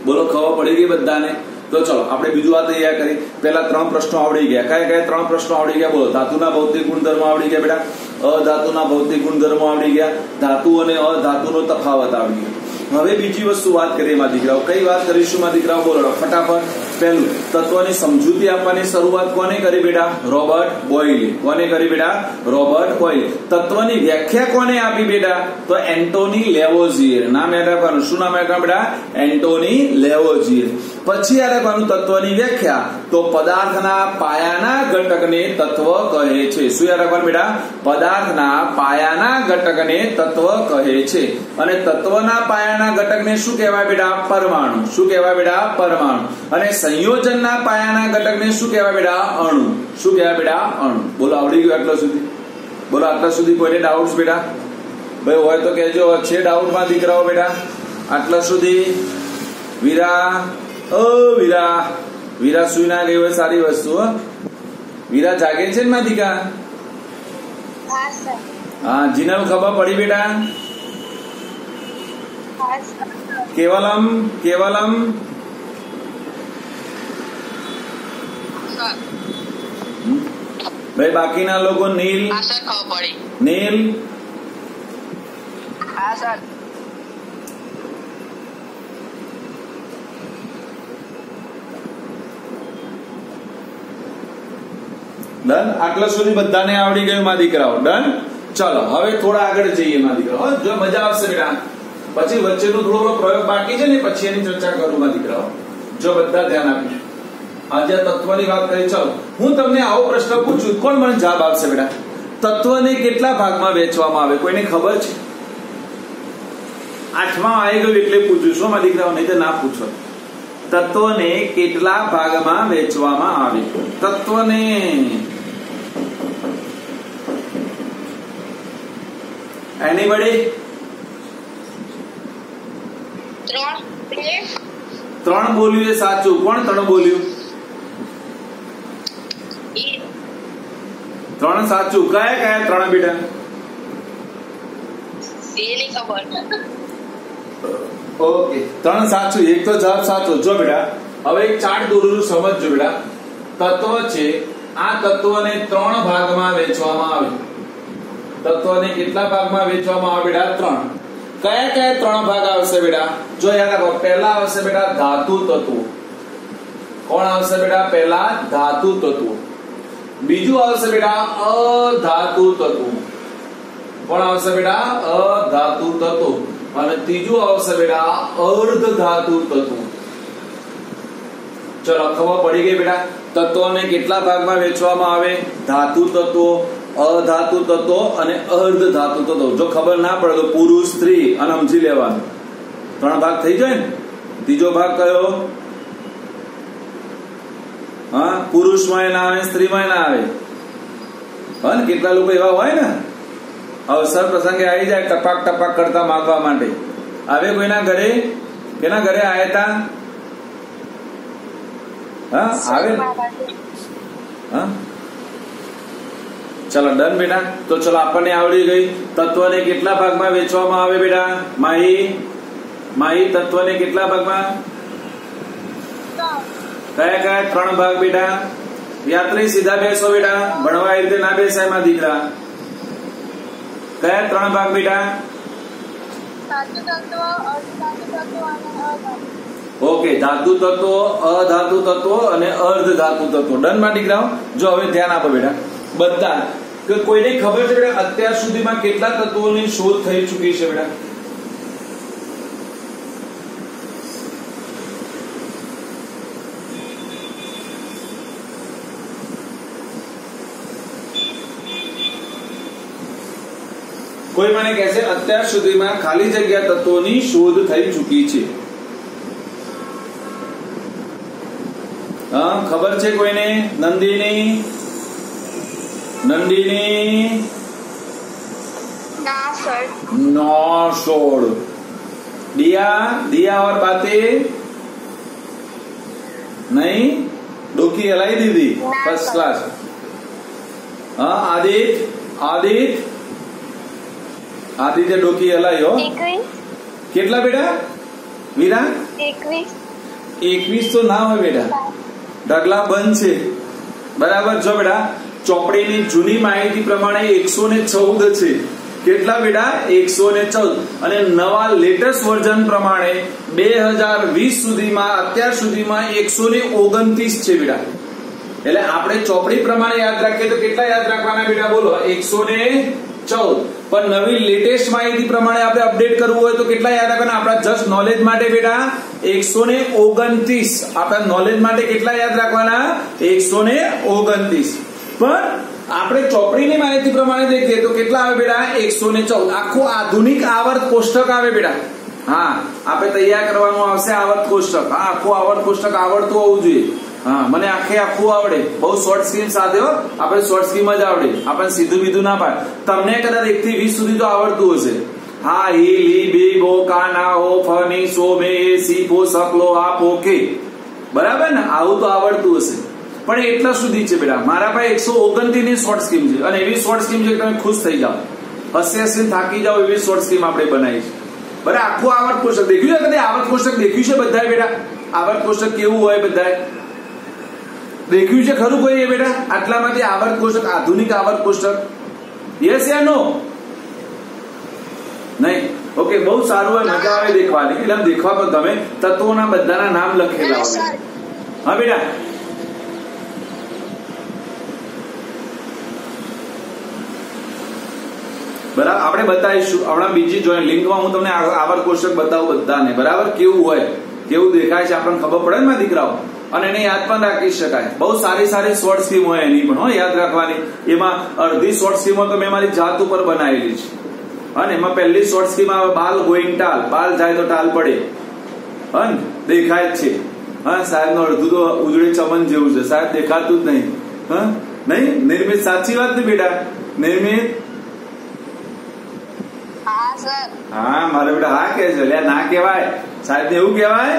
બોલો ખબર પડી ગઈ બધાને? તો ચલો આપણે બીજું આ તૈયાર કરી. પહેલા ત્રણ પ્રશ્નો આવડી ગયા. કયા કયા ત્રણ પ્રશ્નો આવડી ગયા બોલો? ધાતુના ભૌતિક ગુણધર્મો આવડી ગયા બેટા. અધાતુના ભૌતિક ગુણધર્મો આવડી ગયા. ધાતુ અને અધાતુનો તફાવત આવડી ગયો. હવે બીજી વસ્તુ વાત કરીએ માં દીકરાઓ. કઈ વાત કરીશું માં દીકરાઓ? બોલો ફટાફટ. પહેલું, તત્વની સમજૂતી આપવાની શરૂઆત કોને કરી બેટા? રોબર્ટ બોયલે. કોને કરી બેટા? રોબર્ટ બોયલે. તત્વની વ્યાખ્યા કોને આપી બેટા? તો એન્ટોની લેવોઝિયર. નામ યાદ રાખવાનું. શું નામ યાદ રાખવાનું બેટા? Antoine Lavoisier. પછી યાદ રાખવાનું તત્વની વ્યાખ્યા. તો પદાર્થના પાયાના ઘટકને તત્વ કહે છે. શું યાદ રાખવાનું બેટા? પદાર્થના પાયાના ઘટકને તત્વ કહે છે. અને તત્વના પાયાના ઘટકને શું કહેવાય બેટા? પરમાણુ. શું કહેવાય બેટા? પરમાણુ. અને સંયોજનના પાયાના ઘટકને શું કહેવાય બેટા? અણુ. શું કહેવાય બેટા? અણુ. બોલો આવડી ગયું આટલા સુધી? બોલો આટલા સુધી કોઈને ડાઉટ્સ બેટા? ભાઈ હોય તો કહેજો. છે ડાઉટમાં દીકરાઓ બેટા આટલા સુધી? વીરા, ઓ વીરા, વીરા સુઈ ના ગઈ હોય સારી વસ્તુ. વીરા જાગે છે ને માં દીકા? હા. જીનલ ખબર પડી બેટા? કેવલમ, કેવલમ ભાઈ બાકીના લોકો? નીલ, નીલ ડન. આટલા સુધી બધાને આવડી ગયું માં દીકરાઓ? ડન. ચલો હવે થોડા આગળ જઈએ માં દીકરાઓ. જો મજા આવશે બેટા. પછી વચ્ચેનો થોડો પ્રયોગ બાકી છે ને પછી એની ચર્ચા કરું માં દીકરાઓ. જો બધા ધ્યાન આપીશું. આજે તત્વની વાત કરી. ચલો હું તમને આવો પ્રશ્ન પૂછું, કોણ મને જવાબ આપશે બેટા? તત્વને કેટલા ભાગમાં વહેંચવામાં આવે? કોઈને ખબર છે? આઠમા આવી ગયું એટલે પૂછું. શું માં દીકરાઓ? નહીં તો ના પૂછો. તત્વને કેટલા ભાગમાં વહેંચવામાં આવે? તત્વને એનીબડી? ત્રણ બોલ્યું એ સાચું. કોણ ત્રણ બોલ્યું? ત્રણ સાચું. કયા કયા ત્રણ બેટા? ઓકે ત્રણ સાચું. એક તો જવાબ સાચો. જો બેટા હવે એક ચાર્ટ દોરું સમજજો બેટા. તત્વ છે, આ તત્વને ત્રણ ભાગમાં વહેંચવામાં આવે. તત્વને કેટલા ભાગમાં વહેંચવામાં આવે બેટા? ત્રણ. કયા કયા ત્રણ ભાગ આવશે બેટા? જો યાદ રાખો. પહેલા આવશે બેટા ધાતુ તત્વો. કોણ આવશે બેટા? પહેલા ધાતુ તત્વો. બીજું આવશે બેટા અધાતુ તત્વો. કોણ આવશે બેટા? અધાતુ તત્વો. અને ત્રીજું આવશે બેટા અર્ધ ધાતુ તત્વો. ચલો ખબર પડી ગઈ બેટા? તત્વોને કેટલા ભાગમાં વહેંચવામાં આવે? ધાતુ તત્વો, અધાતુ તત્વો અને અર્ધ ધાતુ તત્વો. જો ખબર ના પડે તો પુરુષ, સ્ત્રી અને સમજી લેવાનું. ત્રણ ભાગ થઈ જાય ને. ત્રીજો ભાગ કયો? હા, પુરુષમાં ના આવે, સ્ત્રીમાં ના આવે. હા ને, કેટલા લોકો એવા હોય ને અવસર પ્રસંગે આવી જાય ટપાક ટપાક કરતા માંગવા માટે. આવે કોઈના ઘરે? કેના ઘરે આવ્યા હતા? હા આવે. હા ચલો ડન બેટા. તો ચલો આપણને આવડી ગઈ. તત્વને કેટલા ભાગમાં વેચવામાં આવે બેટા? માહી, માહી તત્વને કેટલા ભાગમાં? કયા કયા? ત્રણ ભાગ બેટા. યાત્રી સીધા બેસો બેટા. ભણવા એ રીતે ના બેસાય માં દીકરા. કયા ત્રણ ભાગ બેટા? ઓકે, ધાતુ તત્વો, અધાતુ તત્વો અને અર્ધ ધાતુ તત્વો. ડન માં દીકરાઓ? જો હવે ધ્યાન આપો બેટા બધા. કે કોઈને ખબર છે બેટા અત્યાર સુધીમાં કેટલા તત્વોની શોધ થઈ ચૂકી છે બેટા? કોઈ મને કહેશે અત્યાર સુધીમાં ખાલી જગ્યા તત્વોની શોધ થઈ ચૂકી છે? હા ખબર છે કોઈને? નંદિની, નંદિની ना सर. नौ सोल. दिया, दिया और बातें नहीं. डोकी हलाई दीदी फर्स्ट क्लास. हाँ आदित्य, आदित्य आदित्य डोकी हलाई हो. કેટલા બેટા? વીરા? એકવીસ. એકવીસ તો ના હોય બેટા, ઢગલા બંધ છે. બરાબર. જો બેટા ચોપડીની જૂની માહિતી પ્રમાણે એકસો ને ચૌદ છે. કેટલા બેટા? એકસો ને ચૌદ. અને નવા લેટેસ્ટ વર્ઝન પ્રમાણે બે હજાર વીસ સુધીમાં અત્યાર સુધીમાં એકસો ને ઓગણત્રીસ છે બેટા. એટલે આપણે ચોપડી પ્રમાણે યાદ રાખીએ તો કેટલા યાદ રાખવાના બેટા? બોલો. એકસો ને ચૌદ. પણ નવી લેટેસ્ટ માહિતી પ્રમાણે આપણે અપડેટ કરવું હોય તો કેટલા યાદ રાખવાના? આપણા જસ્ટ નોલેજ માટે બેટા એકસો ને ઓગણત્રીસ. આપણા નોલેજ માટે કેટલા યાદ રાખવાના? એકસો ને ઓગણત્રીસ. પણ આપણે ચોપડીની માહિતી પ્રમાણે દેખીએ તો કેટલા આવે બેટા? એકસો ને ચૌદ. આખું આધુનિક આવર્ત કોષ્ટક આવે બેટા. હા, આપણે તૈયાર કરવાનું આવશે આવર્ત કોષ્ટક. હા, આખું આવર્ત કોષ્ટક આવડતું હોવું જોઈએ. હા, મને આખે આખું આવડે. બહુ શોર્ટ સ્કીમ સાથે હો, આપણે શોર્ટ સ્કીમ જ આવડે. આપણે સીધું બીધું ના પાડે. તમને કદાચ એક થી વીસ સુધી તો આવડતું હશે. હા, હી લી બી બો કા ના હો ફની સો મે સી ફો સકલો આ પો કે. બરાબર ને? આવું તો આવડતું હશે. પણ એટલા સુધી છે બેટા. મારા પાસે એકસો ઓગણત્રીસ ની શોર્ટ સ્કીમ છે અને એવી શોર્ટ સ્કીમ છે કે તમે ખુશ થઈ જાઓ, હસી હસી થાકી જાઓ એવી શોર્ટ સ્કીમ આપણે બનાવી છે. બરાબર. આખું આવર્ત કોષ્ટક દેખ્યું છે? કદી આવર્ત કોષ્ટક દેખ્યું છે બધાએ બેટા? આવર્ત કોષ્ટક કેવું હોય બધાએ દેખ્યું છે ખરું કોઈ બેટા? આટલામાંથી આવર્ત કોષ્ટક, આધુનિક આવર્ત કોષ્ટક, યસ યા નો? નહીં. ઓકે, બહુ સારું હોય, મજા આવે દેખવાની. એટલે આમ દેખવા પર ગમે. તત્વોના બધાના નામ લખેલા હોય. હા બેટા. બરાબર. આપણે બતાવીશું હમણાં બીજી જોઈન લિંકમાં હું તમને આવર્ત કોષ્ટક બતાવું બધાને. બરાબર. કેવું હોય, કેવું દેખાય છે આપણને ખબર પડે ને મારા દીકરાઓ. અને એને યાદ પણ રાખી શકાય. બહુ સારી સારી શોર્ટ સ્કીમ હોય એની પણ હો યાદ રાખવાની. એમાં અડધી શોર્ટ સ્કીમો તો મેં મારી જાત ઉપર બનાવેલી છે. અને એમાં પહેલી શોર્ટ સ્કીમ આવે બાલ ગોઈંગ ટાલ. બાલ જાય તો ટાલ પડે. હા, દેખાય જ છે. હા, સાહેબ નું અડધું તો ઉજળે ચમન જેવું છે. સાહેબ દેખાતું જ નહીં. હા, નહીં નિર્મિત? સાચી વાત ને બેટા? નિર્મિત? હા, મારે બેટા હા કે છે. ના કેવાય સાહેબ ને, એવું કેવાય.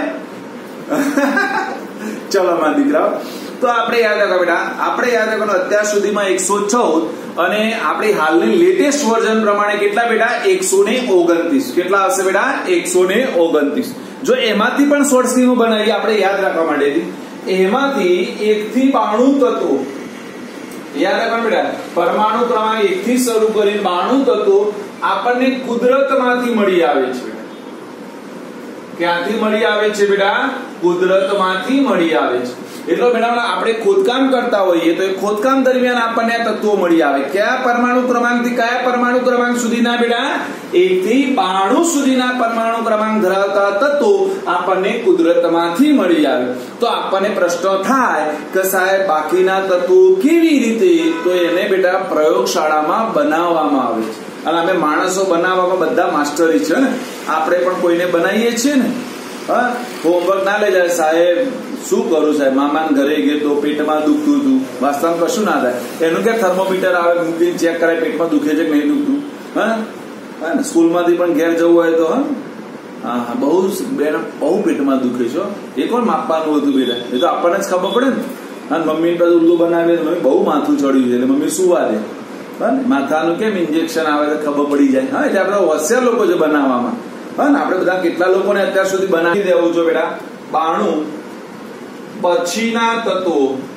ચલો મારા દીકરાઓ, તો આપણે યાદ રાખો બેટા, આપણે યાદ રાખવાનું અત્યાર સુધીમાં એકસો ચૌદ અને આપણી હાલની લેટેસ્ટ વર્ઝન પ્રમાણે કેટલા બેટા? એકસો ને ઓગણત્રીસ. કેટલા આવશે બેટા? એકસો ને ઓગણત્રીસ. જો એમાંથી પણ શોર્ટ સ્કીમો બનાવી આપણે યાદ રાખવા માટે, એમાંથી એક થી બાણું તત્વો યાદ રાખવાનું બેટા. પરમાણુ ક્રમાંક એક થી શરૂ કરીને બાણું તત્વો આપણને કુદરતમાંથી મળી આવે છે. ક્યાંથી મળી આવે છે બેટા? કુદરતમાંથી મળી આવે છે. એટલે બેટા આપણે ખોદકામ કરતા હોઈએ તો એ ખોદકામ દરમિયાન આપણને આ તત્વો મળી આવે. કયા પરમાણુ ક્રમાંકથી કયા પરમાણુ ક્રમાંક સુધીના બેટા? એક થી બાણું સુધીના પરમાણુ ક્રમાંક ધરાવતા તત્વો આપણને કુદરતમાંથી મળી આવે. તો આપણને પ્રશ્ન થાય કે સાહેબ બાકીના તત્વો કેવી રીતે? તો એને બેટા પ્રયોગશાળામાં બનાવવામાં આવે છે. અને અમે માણસો બનાવવામાં બધા માસ્ટરી છે ને. આપણે પણ કોઈને બનાવીએ છીએ ને. હા, હોમવર્ક ના લઈ જાય સાહેબ. શું કરું સાહેબ? મામાને ઘરે ગયો તો પેટમાં દુખતું હતું. વાસ્તવમાં કશું ના થાય. એનું કે થર્મોમીટર આવે, મૂકીને ચેક કરાય પેટમાં દુખે છે કે નહીં દુખતું. હા, સ્કૂલમાંથી પણ ઘેર જવું હોય તો હા હા બહુ બેન બહુ પેટમાં દુખે છે. એ કોણ માપવાનું હતું બેટા? એ તો આપણને જ ખબર પડે ને. હા, મમ્મી પાસે ઉલ્લુ બનાવે મમ્મી બહુ માથું ચડ્યું છે એટલે મમ્મી શું વાદે? માથાનું કેમ ઇન્જેક્શન આવે તો ખબર પડી જાય. હા, એટલે આપણે હોશિયાર લોકો છે બનાવવામાં. હા ને, આપણે બધા કેટલા લોકોને અત્યાર સુધી બનાવી દેવું છો બેટા? બાણું પછીના તત્વો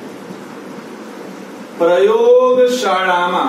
પ્રયોગશાળામાં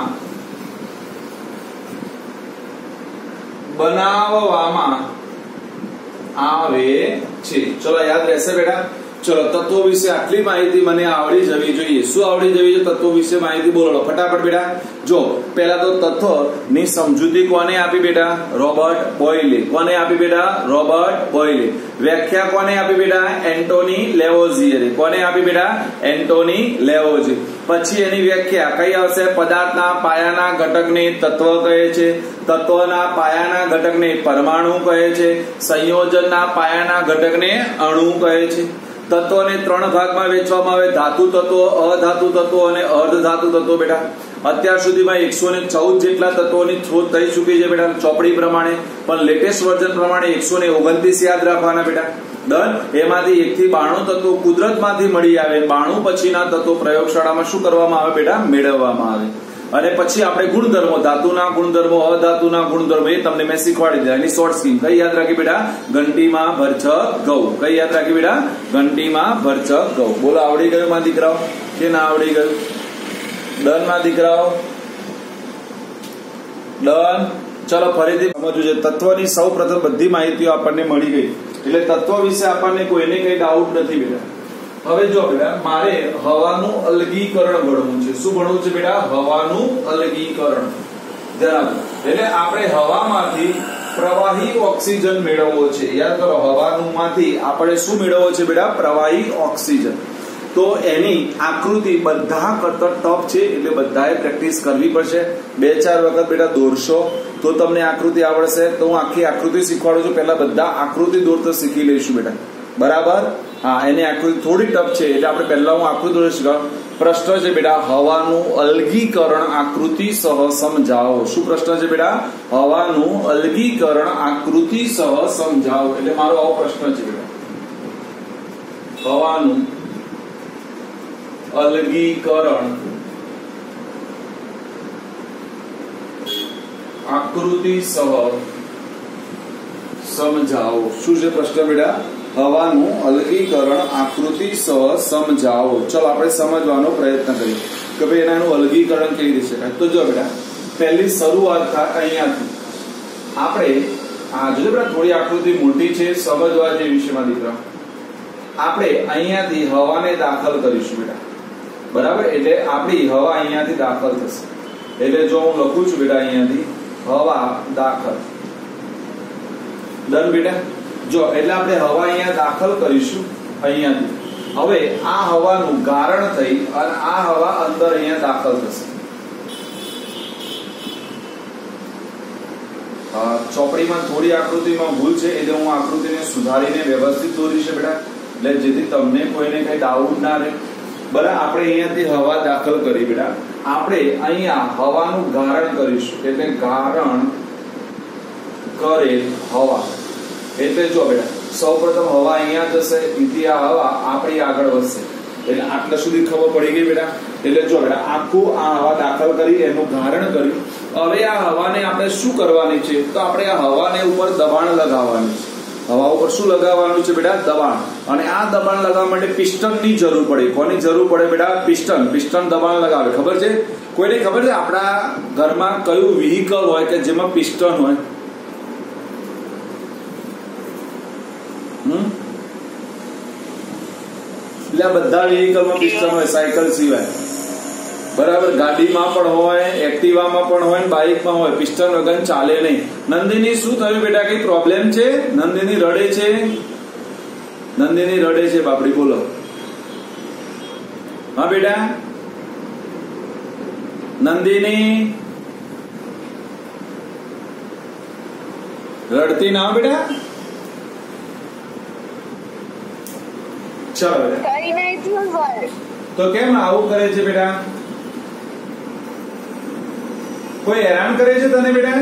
બનાવવામાં આવે છે. ચલો યાદ રહેશે બેટા. ચલો, તત્વો વિશે આટલી માહિતી મને આવડી જવી જોઈએ. શું આવડી જવી જોઈએ? તત્વો વિશે માહિતી બોલો ફટાફટ બેટા. જો પેલા તો તત્વ ની સમજૂતી કોને આપી બેટા? રોબર્ટ બોયલે. કોને આપી બેટા? રોબર્ટ બોયલે. વ્યાખ્યા કોને આપી બેટા? એન્ટોની લેવોઝિયરે. કોને આપી બેટા? Antoine Lavoisier. પછી એની વ્યાખ્યા કઈ આવશે? પદાર્થના પાયાના ઘટકને તત્વ કહે છે, તત્વના પાયાના ઘટકને પરમાણુ કહે છે, સંયોજનના પાયાના ઘટકને અણુ કહે છે. તત્વોને ત્રણ ભાગમાં વહેંચવામાં આવે: ધાતુ તત્વો, અધાતુ તત્વો અને અર્ધધાતુ તત્વો. બેટા અત્યાર સુધીમાં એકસો ને ચૌદ જેટલા તત્વોની શોધ થઈ ચૂકી છે બેટા ચોપડી પ્રમાણે. પણ લેટેસ્ટ વર્ઝન પ્રમાણે એકસો ને ઓગણત્રીસ યાદ રાખવાના બેટા. ડન. એમાંથી એક થી બાણું તત્વો કુદરતમાંથી મળી આવે. બાણું પછીના તત્વો પ્રયોગશાળામાં શું કરવામાં આવે બેટા? મેળવવામાં આવે. અને પછી આપણે ગુણધર્મો, ધાતુના ગુણધર્મો, અધાતુના ગુણધર્મો એ તમને મેં શીખવાડી દીધા. એની શોર્ટ સ્કીમ કઈ યાદ રાખી બેટા? ઘંટીમાં ભરચક ઘઉં. કઈ યાદ રાખી બેટા? ઘંટીમાં ભરચક ઘઉં. બોલો, આવડી ગયું માં દીકરાઓ કે ના આવડી ગયું? ડન માં દીકરાઓ? ડન. ચલો ફરીથી સમજવું છે. તત્વની સૌ પ્રથમ બધી માહિતીઓ આપણને મળી ગઈ, એટલે તત્વ વિશે આપણને કોઈને કઈ ડાઉટ નથી બેટા. હવે જો બેટા, મારે હવાનું અલગીકરણ ભણવું છે. શું ભણવું છે બેટા? હવાનું અલગીકરણ. જણાવો. એટલે આપણે હવામાંથી પ્રવાહી ઓક્સિજન મેળવવો છે. યાદ કરો, હવાનું માંથી આપણે શું મેળવવો છે બેટા? પ્રવાહી ઓક્સિજન. તો એની આકૃતિ બધા કરતા ટફ છે, એટલે બધાએ પ્રેક્ટિસ કરવી પડશે. બે ચાર વખત બેટા દોરશો તો તમને આકૃતિ આવડશે. તો હું આખી આકૃતિ શીખવાડું છું. પહેલા બધા આકૃતિ દોરતા શીખી લઈશું બેટા. બરાબર? હા, એની આકૃતિ થોડી ટફ છે, એટલે આપણે પહેલા હું આકૃતિ દોરી શીખવાડું. પ્રશ્ન છે બેટા, હવાનું અલગીકરણ આકૃતિ સહ સમજાવો. શું પ્રશ્ન છે બેટા? હવાનું અલગીકરણ આકૃતિ સહ સમજાવો. એટલે મારો આવો પ્રશ્ન છે બેટા. હવાનું અલગીકરણ આકૃતિ સહ સમજાવો. શું છે પ્રશ્ન બેટા? હવાનું અલગીકરણ આકૃતિ સહ સમજાવો. ચલો આપણે સમજવાનો પ્રયત્ન કરીએ કે ભાઈ એનાનું અલગીકરણ કેવી રીતે શકાય. તો જો બેટા, પહેલી શરૂઆત થાય અહીંયાથી. આપણે આ જો બેટા થોડી આકૃતિ મોટી છે, સમજવા જેવી છે મારી દીકરા. આપણે અહીંયાથી હવાને દાખલ કરીશું બેટા. બરાબર? એટલે આપણી હવા અહીંયાથી દાખલ થશે. એટલે જો હું લખું છું બેટા અહીંયાથી હવા દાખલ. ડન બેટા? જો એટલે આપણે હવા અહીંયા દાખલ કરીશું અહીંયાથી. હવે આ હવાનું ગારણ થઈ અને આ હવા અંદર અહીંયા દાખલ થશે. ચોપડીમાં થોડી આકૃતિમાં ભૂલ છે, એટલે હું આકૃતિને સુધારીને વ્યવસ્થિત દોરી છે બેટા, એટલે જેથી તમને કોઈને કઈ ડાઉટ ના રહે. બરાબર? આપણે અહીંયાથી હવા દાખલ કરી બેટા. આપણે અહીંયા હવાનું ગારણ કરીશું, એટલે ગારણ કરેલ હવા. એટલે જો બેટા, સૌપ્રથમ હવા અહીંયા જશે, તેથી આ હવા આપણી આગળ વધશે. એટલે આટલા સુધી ખબર પડી ગઈ બેટા. એટલે જો બેટા, આખું આ હવા દાખલ કરી, એનું ગારણ કર્યું. હવે આ હવાને આપણે શું કરવાની છે? તો આપણે આ હવાને ઉપર દબાણ લગાવવાનું છે. હવા ઉપર શું લગાવવાનું છે બેટા? દબાણ. અને આ દબાણ લગાવવા માટે પિસ્ટનની જરૂર પડે. કોની જરૂર પડે બેટા? પિસ્ટન. પિસ્ટન દબાણ લગાવે. ખબર છે કોઈને? ખબર છે આપણા ઘરમાં કયું વ્હીકલ હોય કે જેમાં પિસ્ટન હોય? એટલે બધા વ્હીકલમાં પિસ્ટન હોય, સાયકલ સિવાય. બરાબર? ગાડીમાં પણ હોય, એક્ટિવામાં પણ હોય, બાઇકમાં હોય. પિસ્ટન વગર ચાલે નહીં. નંદિની શું થયું બેટા? કઈ પ્રોબ્લેમ છે? નંદિની રડે છે? નંદિની રડે છે બાપડી? બોલો. હા બેટા, નંદિની રડતી ના બેટા? ચાલો બેટા. તો કેમ આવું કરે છે બેટા? કોઈ હેરાન કરે છે તને બેટા?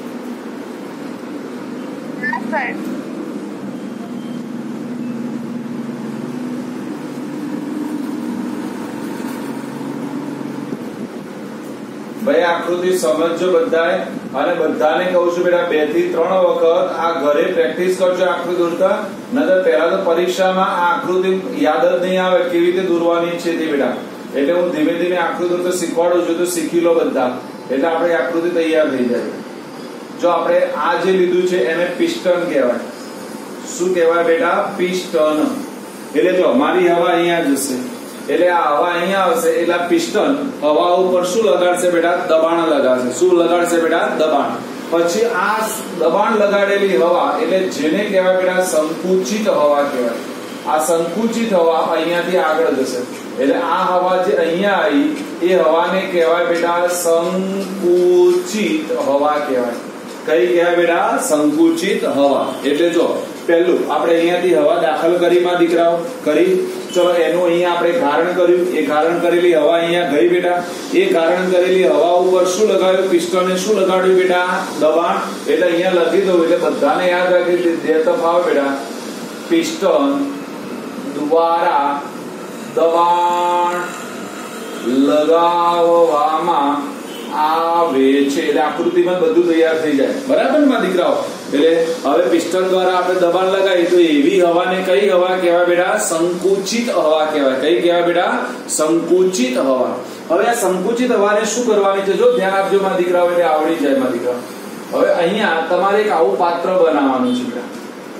ભાઈ આકૃતિ સમજજો બધાએ, અને બધાને કહું છું બેટા, બે થી ત્રણ વખત આ ઘરે પ્રેક્ટિસ કરજો આકૃતિ દોરતા. નતર પહેલા તો પરીક્ષામાં આ આકૃતિ યાદ જ નહીં આવે કેવી રીતે દોરવાની છે તે બેટા. એટલે હું ધીમે ધીમે આકૃતિ દોરતા શીખવાડું છું, તો શીખી લો બધા. એટલે આપણે આકૃતિ તૈયાર થઈ જાય. જો આપણે આ જે લીધું છે એને પિસ્ટન કહેવાય. શું કહેવાય બેટા? પિસ્ટન. એટલે જો મારી હવા અહીંયા જશે, એટલે આ હવા અહીંયા આવશે, એટલે પિસ્ટન હવા ઉપર શું લગાડશે બેટા? દબાણ લગાડશે. શું લગાડશે બેટા? દબાણ. પછી આ દબાણ લગાડેલી હવા એટલે જેને કહેવાય બેટા? સંકુચિત હવા કહેવાય. આ સંકુચિત હવા અહીંયાથી આગળ જશે, એટલે આ હવા જે અહીંયા આવી એ હવાને કહેવાય બેટા સંકુચિત હવા કહેવાય. કઈ કહેવાય બેટા? સંકુચિત હવા. એટલે જો પહેલું આપણે અહીંયાથી હવા દાખલ કરી માં દીકરાઓ કરી. ચલો એનું અહીંયા આપણે ગારણ કર્યું. એ ગારણ કરેલી હવા અહીંયા ગઈ બેટા. એ ગારણ કરેલી હવા ઉપર શું લગાવ્યું? પિસ્ટને શું લગાડ્યું બેટા? દબાણ. એટલે અહીંયા લખી દઉં, એટલે બધાને યાદ રાખી દે તફ આવે બેટા. પિસ્ટન દ્વારા દબાણ લગાવવામાં આવે છે. એટલે આકૃતિમાં બધું તૈયાર થઈ જાય. બરાબર ને દીકરાઓ? એટલે હવે પિસ્ટન દ્વારા આપણે દબાણ લગાવીએ તો એવી હવાને કઈ હવા કહેવાય બેટા? સંકુચિત હવા કહેવાય. કઈ કહેવાય બેટા? સંકુચિત હવા. હવે આ સંકુચિત હવાને શું કરવાની છે? જો ધ્યાન આપજો મારા દીકરાઓ, એટલે આવડી જાય મારા દીકરાઓ. હવે અહીંયા તમારે એક આવું પાત્ર બનાવવાનું છે બેટા.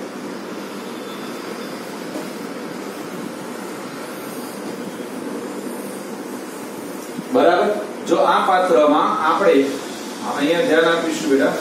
બરાબર? જો આ પાત્રમાં આપણે અહીંયા ધ્યાન આપીશું બેટા.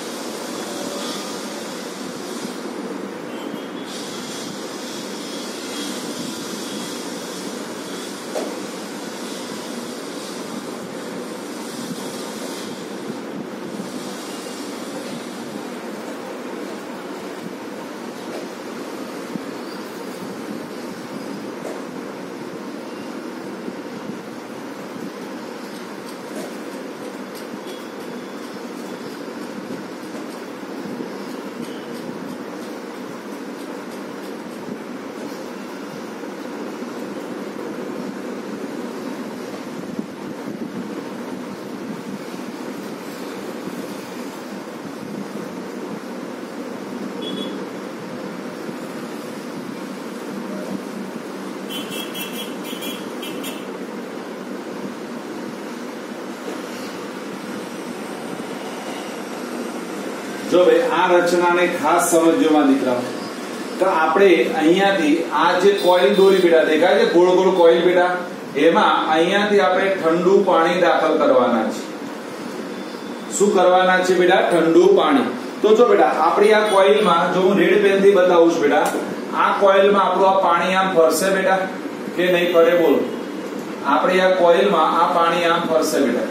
જો ભાઈ આ રચનાને ખાસ સમજજો માં દીકરાઓ. તો આપણે અહીંયાથી આ જે કોઇલ દોરી બેટા દેખાય છે, ગોળ ગોળ કોઇલ બેટા, એમાં અહીંયાથી આપણે ઠંડુ પાણી દાખલ કરવાના છે. શું કરવાના છે બેટા? ઠંડુ પાણી. તો જો બેટા આપણી આ કોઇલમાં, જો હું રેડ પેન થી બતાવું છું બેટા, આ કોઇલમાં આપણું આ પાણી આમ ફરશે બેટા કે નહીં ફરે? બોલો. આપણી આ કોઇલમાં આ પાણી આમ ફરશે બેટા,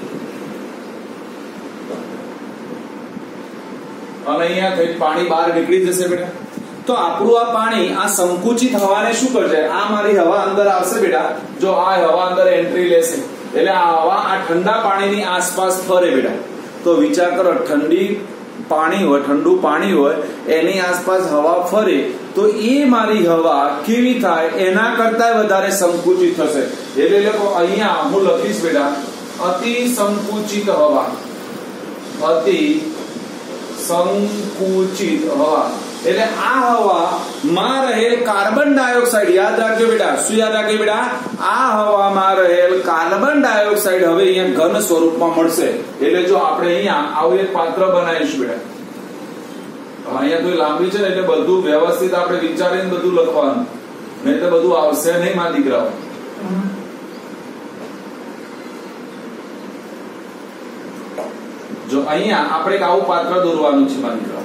અને અહીંયા થઈ પાણી બહાર નીકળી જશે બેટા. તો આપણું આ પાણી આ સંકુચિત હવાને શું કરશે? આ મારી હવા અંદર આવશે બેટા. જો આ હવા અંદર એન્ટ્રી લેશે એટલે આ હવા આ ઠંડા પાણીની આસપાસ ફરે બેટા. તો વિચાર કરો, ઠંડી પાણી હોય, ઠંડુ પાણી હોય, એની આસપાસ હવા ફરે તો એ મારી હવા કેવી થાય? એના કરતા વધારે સંકુચિત થશે. એટલે લોકો અહીંયા હું લખીશ બેટા અતિ સંકુચિત હવા. અતિ સંકુચિત હવા એટલે આ હવામાં રહેલ કાર્બન ડાયોક્સાઇડ, યાદ રાખજો બેટા. શું યાદ રાખજો બેટા? આ હવામાં રહેલ કાર્બન ડાયોક્સાઇડ હવે અહીંયા ઘન સ્વરૂપમાં મળશે. એટલે જો આપણે અહીંયા આવું એક પાત્ર બનાવીશું બેટા. અહીંયા તો લાંબી છે ને એટલે બધું વ્યવસ્થિત આપણે વિચારીને બધું લખવાનું, નહીં તો બધું આવશે નહીં મારા દીકરાઓ. જો અહીંયા આપણે એક આવું પાત્ર દોરવાનું છે મારા દીકરાઓ.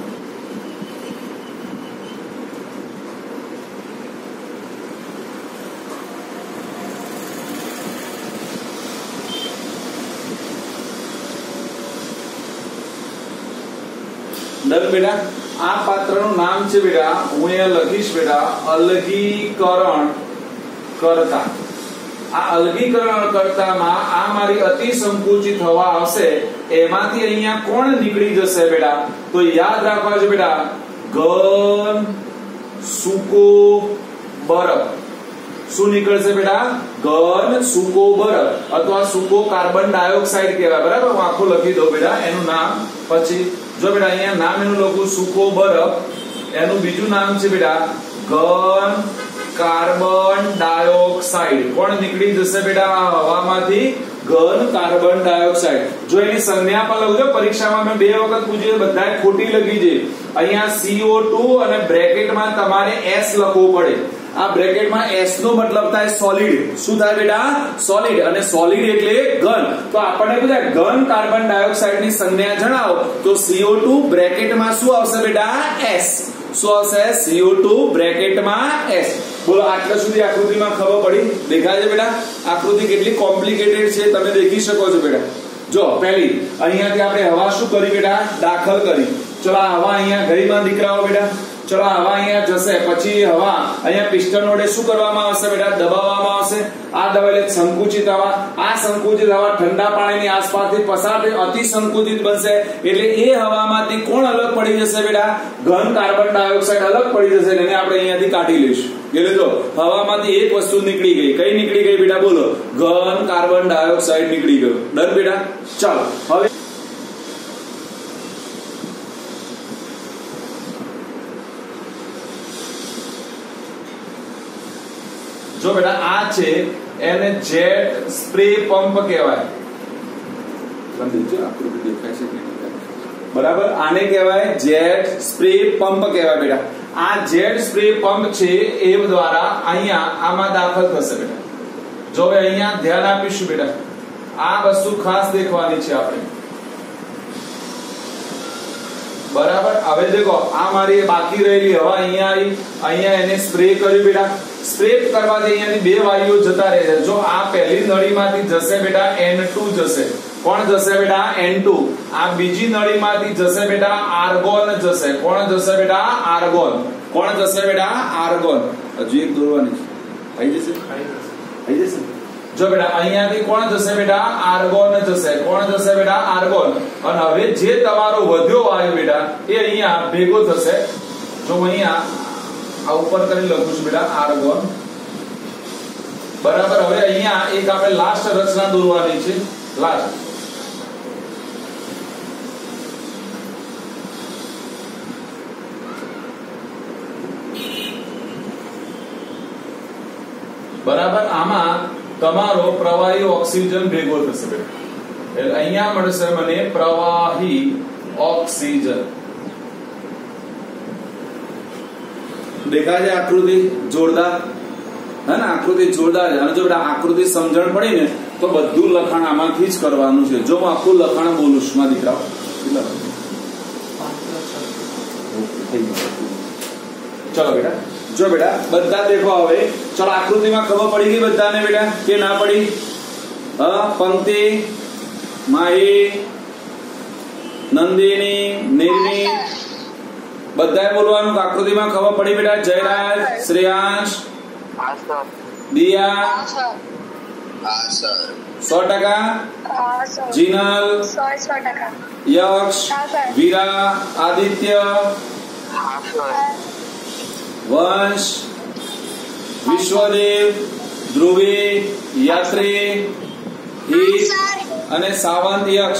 ડન બેટા. આ પાત્રનું નામ છે બેટા, હું અહીંયા લખીશ બેટા અલગીકરણ કર્તા. આ અલગીકરણ કર્તામાં આ મારી અતિ સંકુચિત હવા આવશે, એમાંથી અહીંયા કોણ નીકળી જશે બેટા? તો યાદ રાખવા છે બેટા ઘન સૂકો બરફ. શું નીકળશે બેટા? ઘન સૂકો બરફ અથવા સૂકો કાર્બન ડાયોક્સાઇડ કહેવાય. બરાબર? હું આખું લખી દઉં બેટા એનું નામ. પછી જો બેટા અહીંયા નામ એનું લખું સૂકો બરફ, એનું બીજું નામ છે બેટા ઘન કાર્બન ડાયોક્સાઇડ. કોણ નીકળી જશે બેટા હવામાંથી? ઘન કાર્બન ડાયોક્સાઇડ. જો એની સંજ્ઞા પણ લખજો, પરીક્ષામાં મેં બે વખત પૂછ્યું, બધાએ ખોટી લખી છે. અહીંયા સી ઓ ટુ અને બ્રેકેટમાં તમારે એસ લખવું પડે. આ બ્રેકેટમાં એસ નો મતલબ થાય સોલિડ. શું થાય બેટા? સોલિડ. અને સોલિડ એટલે ઘન. તો આપણને પૂછે ઘન કાર્બન ડાયોક્સાઇડ ની સંજ્ઞા જણાવો, તો સી ઓ ટુ બ્રેકેટમાં શું આવશે બેટા? એસ. શું આવશે? સી ઓ ટુ બ્રેકેટમાં એસ. બોલો આટલા સુધી આકૃતિમાં ખબર પડી? દેખાય છે બેટા આકૃતિ કેટલી કોમ્પ્લિકેટેડ છે? તમે દેખી શકો છો બેટા. જો પહેલી અહીંયાથી આપણે હવા શું કરી બેટા? દાખલ કરી. ચલો આ હવા અહીંયા ગઈ માં દીકરાઓ બેટા. ચલો હવા અહીંયા જશે, પછી હવા અહીંયા પિસ્ટન વડે શું કરવામાં આવશે બેટા? દબાવવામાં આવશે. આ દબાવેલ સંકુચિત હવા, આ સંકુચિત હવા ઠંડા પાણીની આસપાસથી પસાર થઈ અતિ સંકુચિત બનશે. એટલે એ હવામાંથી કોણ અલગ પડી જશે બેટા? ઘન કાર્બન ડાયોક્સાઇડ અલગ પડી જશે. એને આપણે અહીંયાથી કાઢી લઈશું. એટલે જો હવામાંથી એક વસ્તુ નીકળી ગઈ. કઈ નીકળી ગઈ બેટા? બોલો. ઘન કાર્બન ડાયોક્સાઇડ નીકળી ગયો. ડન બેટા? ચાલો હવે જો બેટા આ છે એને જેટ સ્પ્રે પંપ કહેવાય. બરાબર, આને કહેવાય જેટ સ્પ્રે પંપ કહેવાય બેટા. આ જેટ સ્પ્રે પંપ છે એ દ્વારા અહીંયા આમાં દાખલ થશે બેટા. જો હવે અહીંયા ધ્યાન આપીશું બેટા, આ વસ્તુ ખાસ દેખવાની છે આપણે. બરાબર, હવે દેખો આ મારી બાકી રહેલી હવા અહીંયા આવી, અહીંયા એને સ્પ્રે કર્યું બેટા. સ્પ્રે કરવાથી અહીંયાની બે વાયુઓ જતા રહે છે. જો આ પહેલી નળીમાંથી જશે બેટા એન ટુ જશે. કોણ જશે બેટા? N two. આ બીજી નળીમાંથી જશે બેટા આર્ગોન જશે. કોણ જશે બેટા? આર્ગોન. કોણ જશે બેટા? આર્ગોન. હજુ એક દોરવાની છે, આવી જશે? આવી જશે. જો બેટા અહીંયાથી કોણ જશે બેટા? આર્ગોન જશે. કોણ જશે બેટા? આર્ગોન. અને હવે જે તમારો વધ્યો વાયુ બેટા એ અહીંયા ભેગો થશે. જો અહીંયા આ ઉપર કરી લખું છું બેટા આર્ગોન. બરાબર, હવે અહીંયા એક આપણે લાસ્ટ રચના દોરવાની છે. લાસ્ટ બરાબર, આમાં તમારો પ્રવાહી ઓક્સિજન ભેગો થશે બેટા. એટલે અહીંયા મળશે મને પ્રવાહી ઓક્સિજન. દેખાય છે આકૃતિ? જોરદાર હે ને? આકૃતિ જોરદાર છે. અને જો બેટા આકૃતિ સમજણ પડી ને તો બધું લખાણ આમાંથી જ કરવાનું છે. જો હું આખું લખાણ બોલું છું માં દીકરાઓ, ચલો બેટા. જો બેટા બધા દેખો હવે. ચલો આકૃતિમાં ખબર પડી ગઈ બધાને બેટા કે ના પડી? હ પંક્તિ, માહી, નંદિની, નિર્મી બધાએ બોલવાનું. આકૃતિમાં ખબર પડી બેટા? જયરાજ, શ્રેયાંશ, દિયા સો ટકા, જીનલ, યક્ષ, વીરા, આદિત્ય, વંશ, વિશ્વદેવ, ધ્રુવી, યાત્રી, હિત અને સાવંત યક્ષ.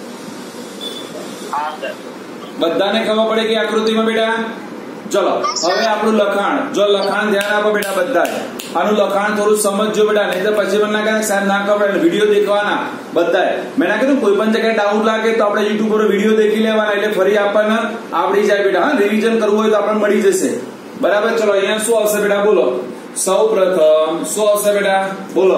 બધાને ખબર પડે કે આકૃતિમાં બેટા? ચલો હવે આપણું લખાણ. જો લખાણ ધ્યાન આપો બેટા બધા. આનું લખાણ થોડું સમજજો બેટા, નહીં તો પછી મને ના કહે સાહેબ ના ખબર. વિડીયો દેખવાના બધાએ. મેં ના કીધું કોઈ પણ જગ્યાએ ડાઉટ લાગે તો આપણે યુટ્યુબ પર વિડીયો દેખી લેવાના, એટલે ફરી આપણને આવડી જાય બેટા. હા, રિવિઝન કરવું હોય તો આપણને મળી જશે. બરાબર, ચલો અહીંયા શું આવશે બેટા? બોલો. સૌ પ્રથમ શું આવશે બેટા? બોલો.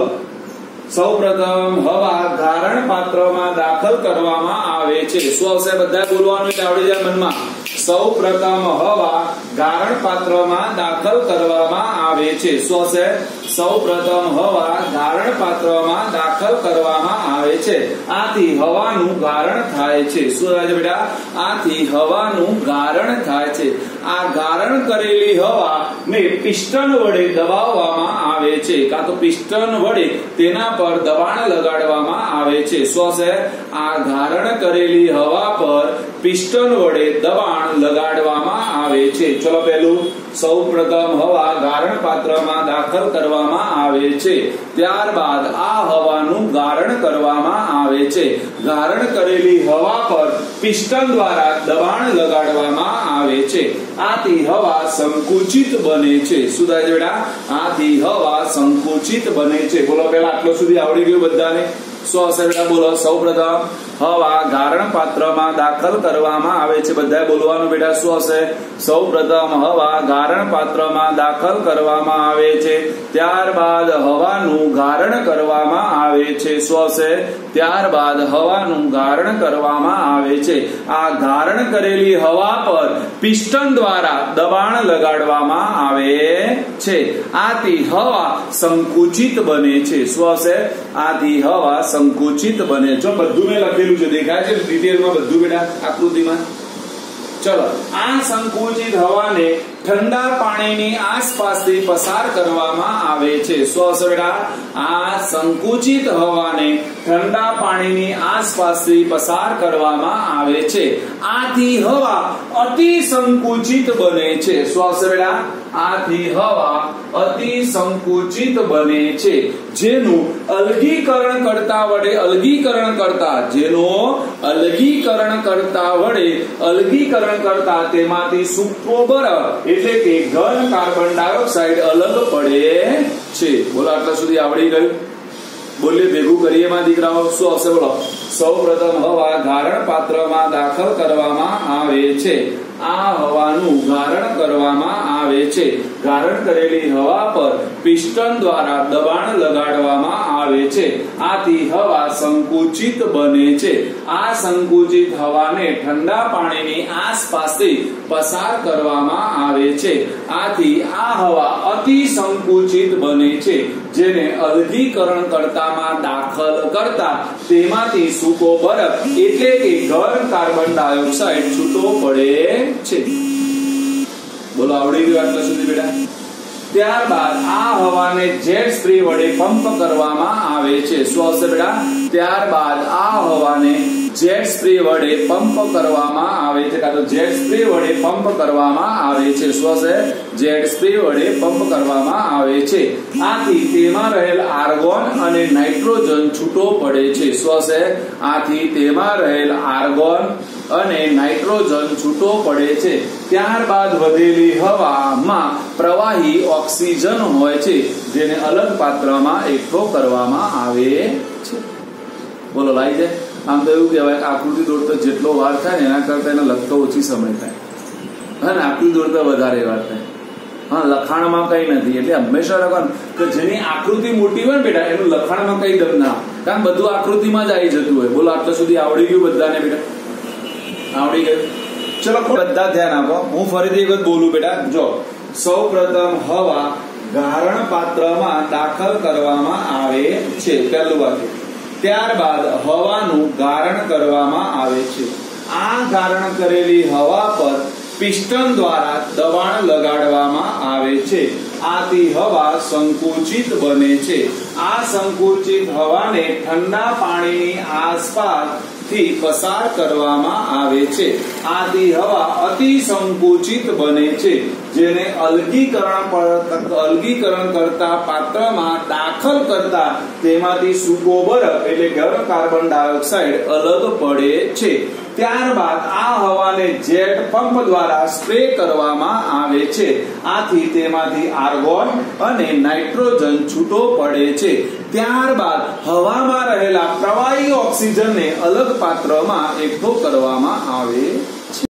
સૌ પ્રથમ હવા ગારણ પાત્રમાં દાખલ કરવામાં આવે છે. શું આવશે? બધા બોલવાનું એટલે આવડી જાય મનમાં. સૌ પ્રથમ હવા ગારણ પાત્રમાં દાખલ કરવામાં આવે છે. શું હશે? સૌ પ્રથમ હવા ગારણ પાત્રમાં દાખલ કરવામાં આવે છે. આથી હવાનું ગારણ થાય છે. શું થાય છે બેટા? આથી હવાનું ગારણ થાય છે. આ ગારણ કરેલી હવા ને પિસ્ટન વડે દબાવવામાં આવે છે, કાં તો પિસ્ટન વડે તેના પર દબાણ લગાડવામાં આવે છે. શું હશે? આ ગારણ કરેલી હવા પર પિસ્ટન વડે દબાણ લગાડવામાં આવે છે. ચલો પહેલું, સૌ પ્રથમ હવા ગારણ પાત્રમાં દાખલ કરવામાં આવે છે. ત્યારબાદ આ હવાનું ગારણ કરવામાં આવે છે. ગારણ કરેલી હવા પર પિસ્ટન દ્વારા દબાણ લગાડવામાં આવે છે. આથી હવા સંકુચિત બને છે. શું થાય છે બેટા? આથી હવા સંકુચિત બને છે. બોલો પેલા આટલો સુધી આવડી ગયું બધાને? શું હશે બેટા? બોલો. સૌ પ્રથમ હવા ગારણ પાત્રમાં દાખલ કરવામાં આવે છે. બધાએ બોલવાનું બેટા. શું હશે? સૌ પ્રથમ હવા ગારણ પાત્રમાં દાખલ કરવામાં આવે છે. ત્યારબાદ હવાનું ગારણ કરવામાં આવે છે. શું હશે? ત્યારબાદ હવાનું ગારણ કરવામાં આવે છે. આ ગારણ કરેલી હવા પર પિસ્ટન દ્વારા દબાણ લગાડવામાં આવે છે. આથી હવા સંકુચિત બને છે. શું હશે? આથી હવા સંકુચિત બને. જો બધું મેં લખેલું છે, દેખાય છે ડિટેલમાં બધું બેટા આકૃતિમાં? ચલો આ સંકુચિત હવાને ઠંડા પાણીની આસપાસથી પસાર કરવામાં આવે છે. શું આવશે બેટા? આ સંકુચિત હવાને ઠંડા પાણીની આસપાસથી પસાર કરવામાં આવે છે. આથી હવા અતિ સંકુચિત બને છે. શું આવશે બેટા? આથી હવા અતિ સંકુચિત બને છે, જેનું અલગીકરણ કરતા વડે અલગીકરણ કરતા જેનું અલગીકરણ કરતા વડે અલગીકરણ કરતા તેમાંથી સૂકો બરફ એટલે કે ઘન કાર્બન ડાયોક્સાઇડ અલગ પડે છે. બોલો આટલા સુધી આવડી ગયું? બોલીએ ભેગું કરીએ માં દીકરાઓ. શું આવશે બોલો? સૌ પ્રથમ હવા ગારણ પાત્રમાં દાખલ કરવામાં આવે છે. આ હવાનું ગારણ કરવામાં આવે છે. ગારણ કરેલી હવા પર પિસ્ટન દ્વારા દબાણ લગાડવામાં આવે છે. આથી હવા સંકુચિત બને છે. આ સંકુચિત હવાને ઠંડા પાણીની આસપાસથી પસાર કરવામાં આવે છે. આથી આ હવા અતિ સંકુચિત બને છે, જેને અલગીકરણ કરતામાં દાખલ કરતા તેમાંથી સૂકો બરફ એટલે કે ઘન કાર્બન ડાયોક્સાઇડ છૂટો પડે છે. બોલો આવડી ગયું આટલા સુધી બેટા? ત્યારબાદ આ હવાને જેટ સ્પ્રે વડે પંપ કરવામાં આવે છે. શું આવશે બેટા? ત્યારબાદ આ હવાને જેટ સ્પ્રે વડે પંપ કરવામાં આવે છે, કાં તો જેટ સ્પ્રે વડે પંપ કરવામાં આવે છે. શું હશે? જેટ સ્પ્રે વડે પંપ કરવામાં આવે છે. આથી તેમાં રહેલ આર્ગોન અને નાઇટ્રોજન છૂટો પડે છે. શું હશે? આથી તેમાં રહેલ આર્ગોન અને નાઇટ્રોજન છૂટો પડે છે. ત્યારબાદ વધેલી હવામાં પ્રવાહી ઓક્સિજન હોય છે, જેને અલગ પાત્રમાં એકઠો કરવામાં આવે છે. બોલો લાઈ જાય? આમ તો એવું કહેવાય કે આકૃતિ દોરતા જેટલો વાર થાય ને એના કરતા એને લખતો ઓછી સમય થાય, હા ને આકૃતિ દોરતા વધારે વાર થાય. હા, લખાણમાં કઈ નથી, એટલે હંમેશા લખવાનું કે જેની આકૃતિ મોટી હોય ને બેટા એનું લખાણમાં કઈ દમ ના, કારણ બધું આકૃતિમાં જ આવી જતું હોય. બોલો આટલા સુધી આવડી ગયું બધાને બેટા? આવડી ગયું? ચલો બધા ધ્યાન આપો. હું ફરીથી એક વખત બોલું બેટા. જો સૌ પ્રથમ હવા ગારણ પાત્રમાં દાખલ કરવામાં આવે છે, પહેલું વાક્ય. ત્યારબાદ હવાનું ગારણ કરવામાં આવે છે. આ ગારણ કરેલી હવા પર પિસ્ટન દ્વારા દબાણ લગાડવામાં આવે છે. આથી હવા સંકુચિત બને છે. આ સંકુચિત હવાને ઠંડા પાણીની આસપાસ થી પસાર કરવામાં આવે છે. આથી હવા અતિ સંકુચિત બને છે, જેને અલગીકરણ અલગીકરણ કરતા પાત્રમાં દાખલ કરતા તેમાંથી સૂકો બરફ એટલે ઘન કાર્બન ડાયોક્સાઇડ અલગ પડે છે. ત્યારબાદ આ હવાને જેટ પંપ દ્વારા સ્પ્રે કરવામાં આવે છે. આથી તેમાંથી આર્ગોન અને નાઇટ્રોજન છૂટો પડે છે. ત્યારબાદ હવામાં રહેલા પ્રવાહી ઓક્સિજનને અલગ પાત્રમાં એકઠો કરવામાં આવે છે.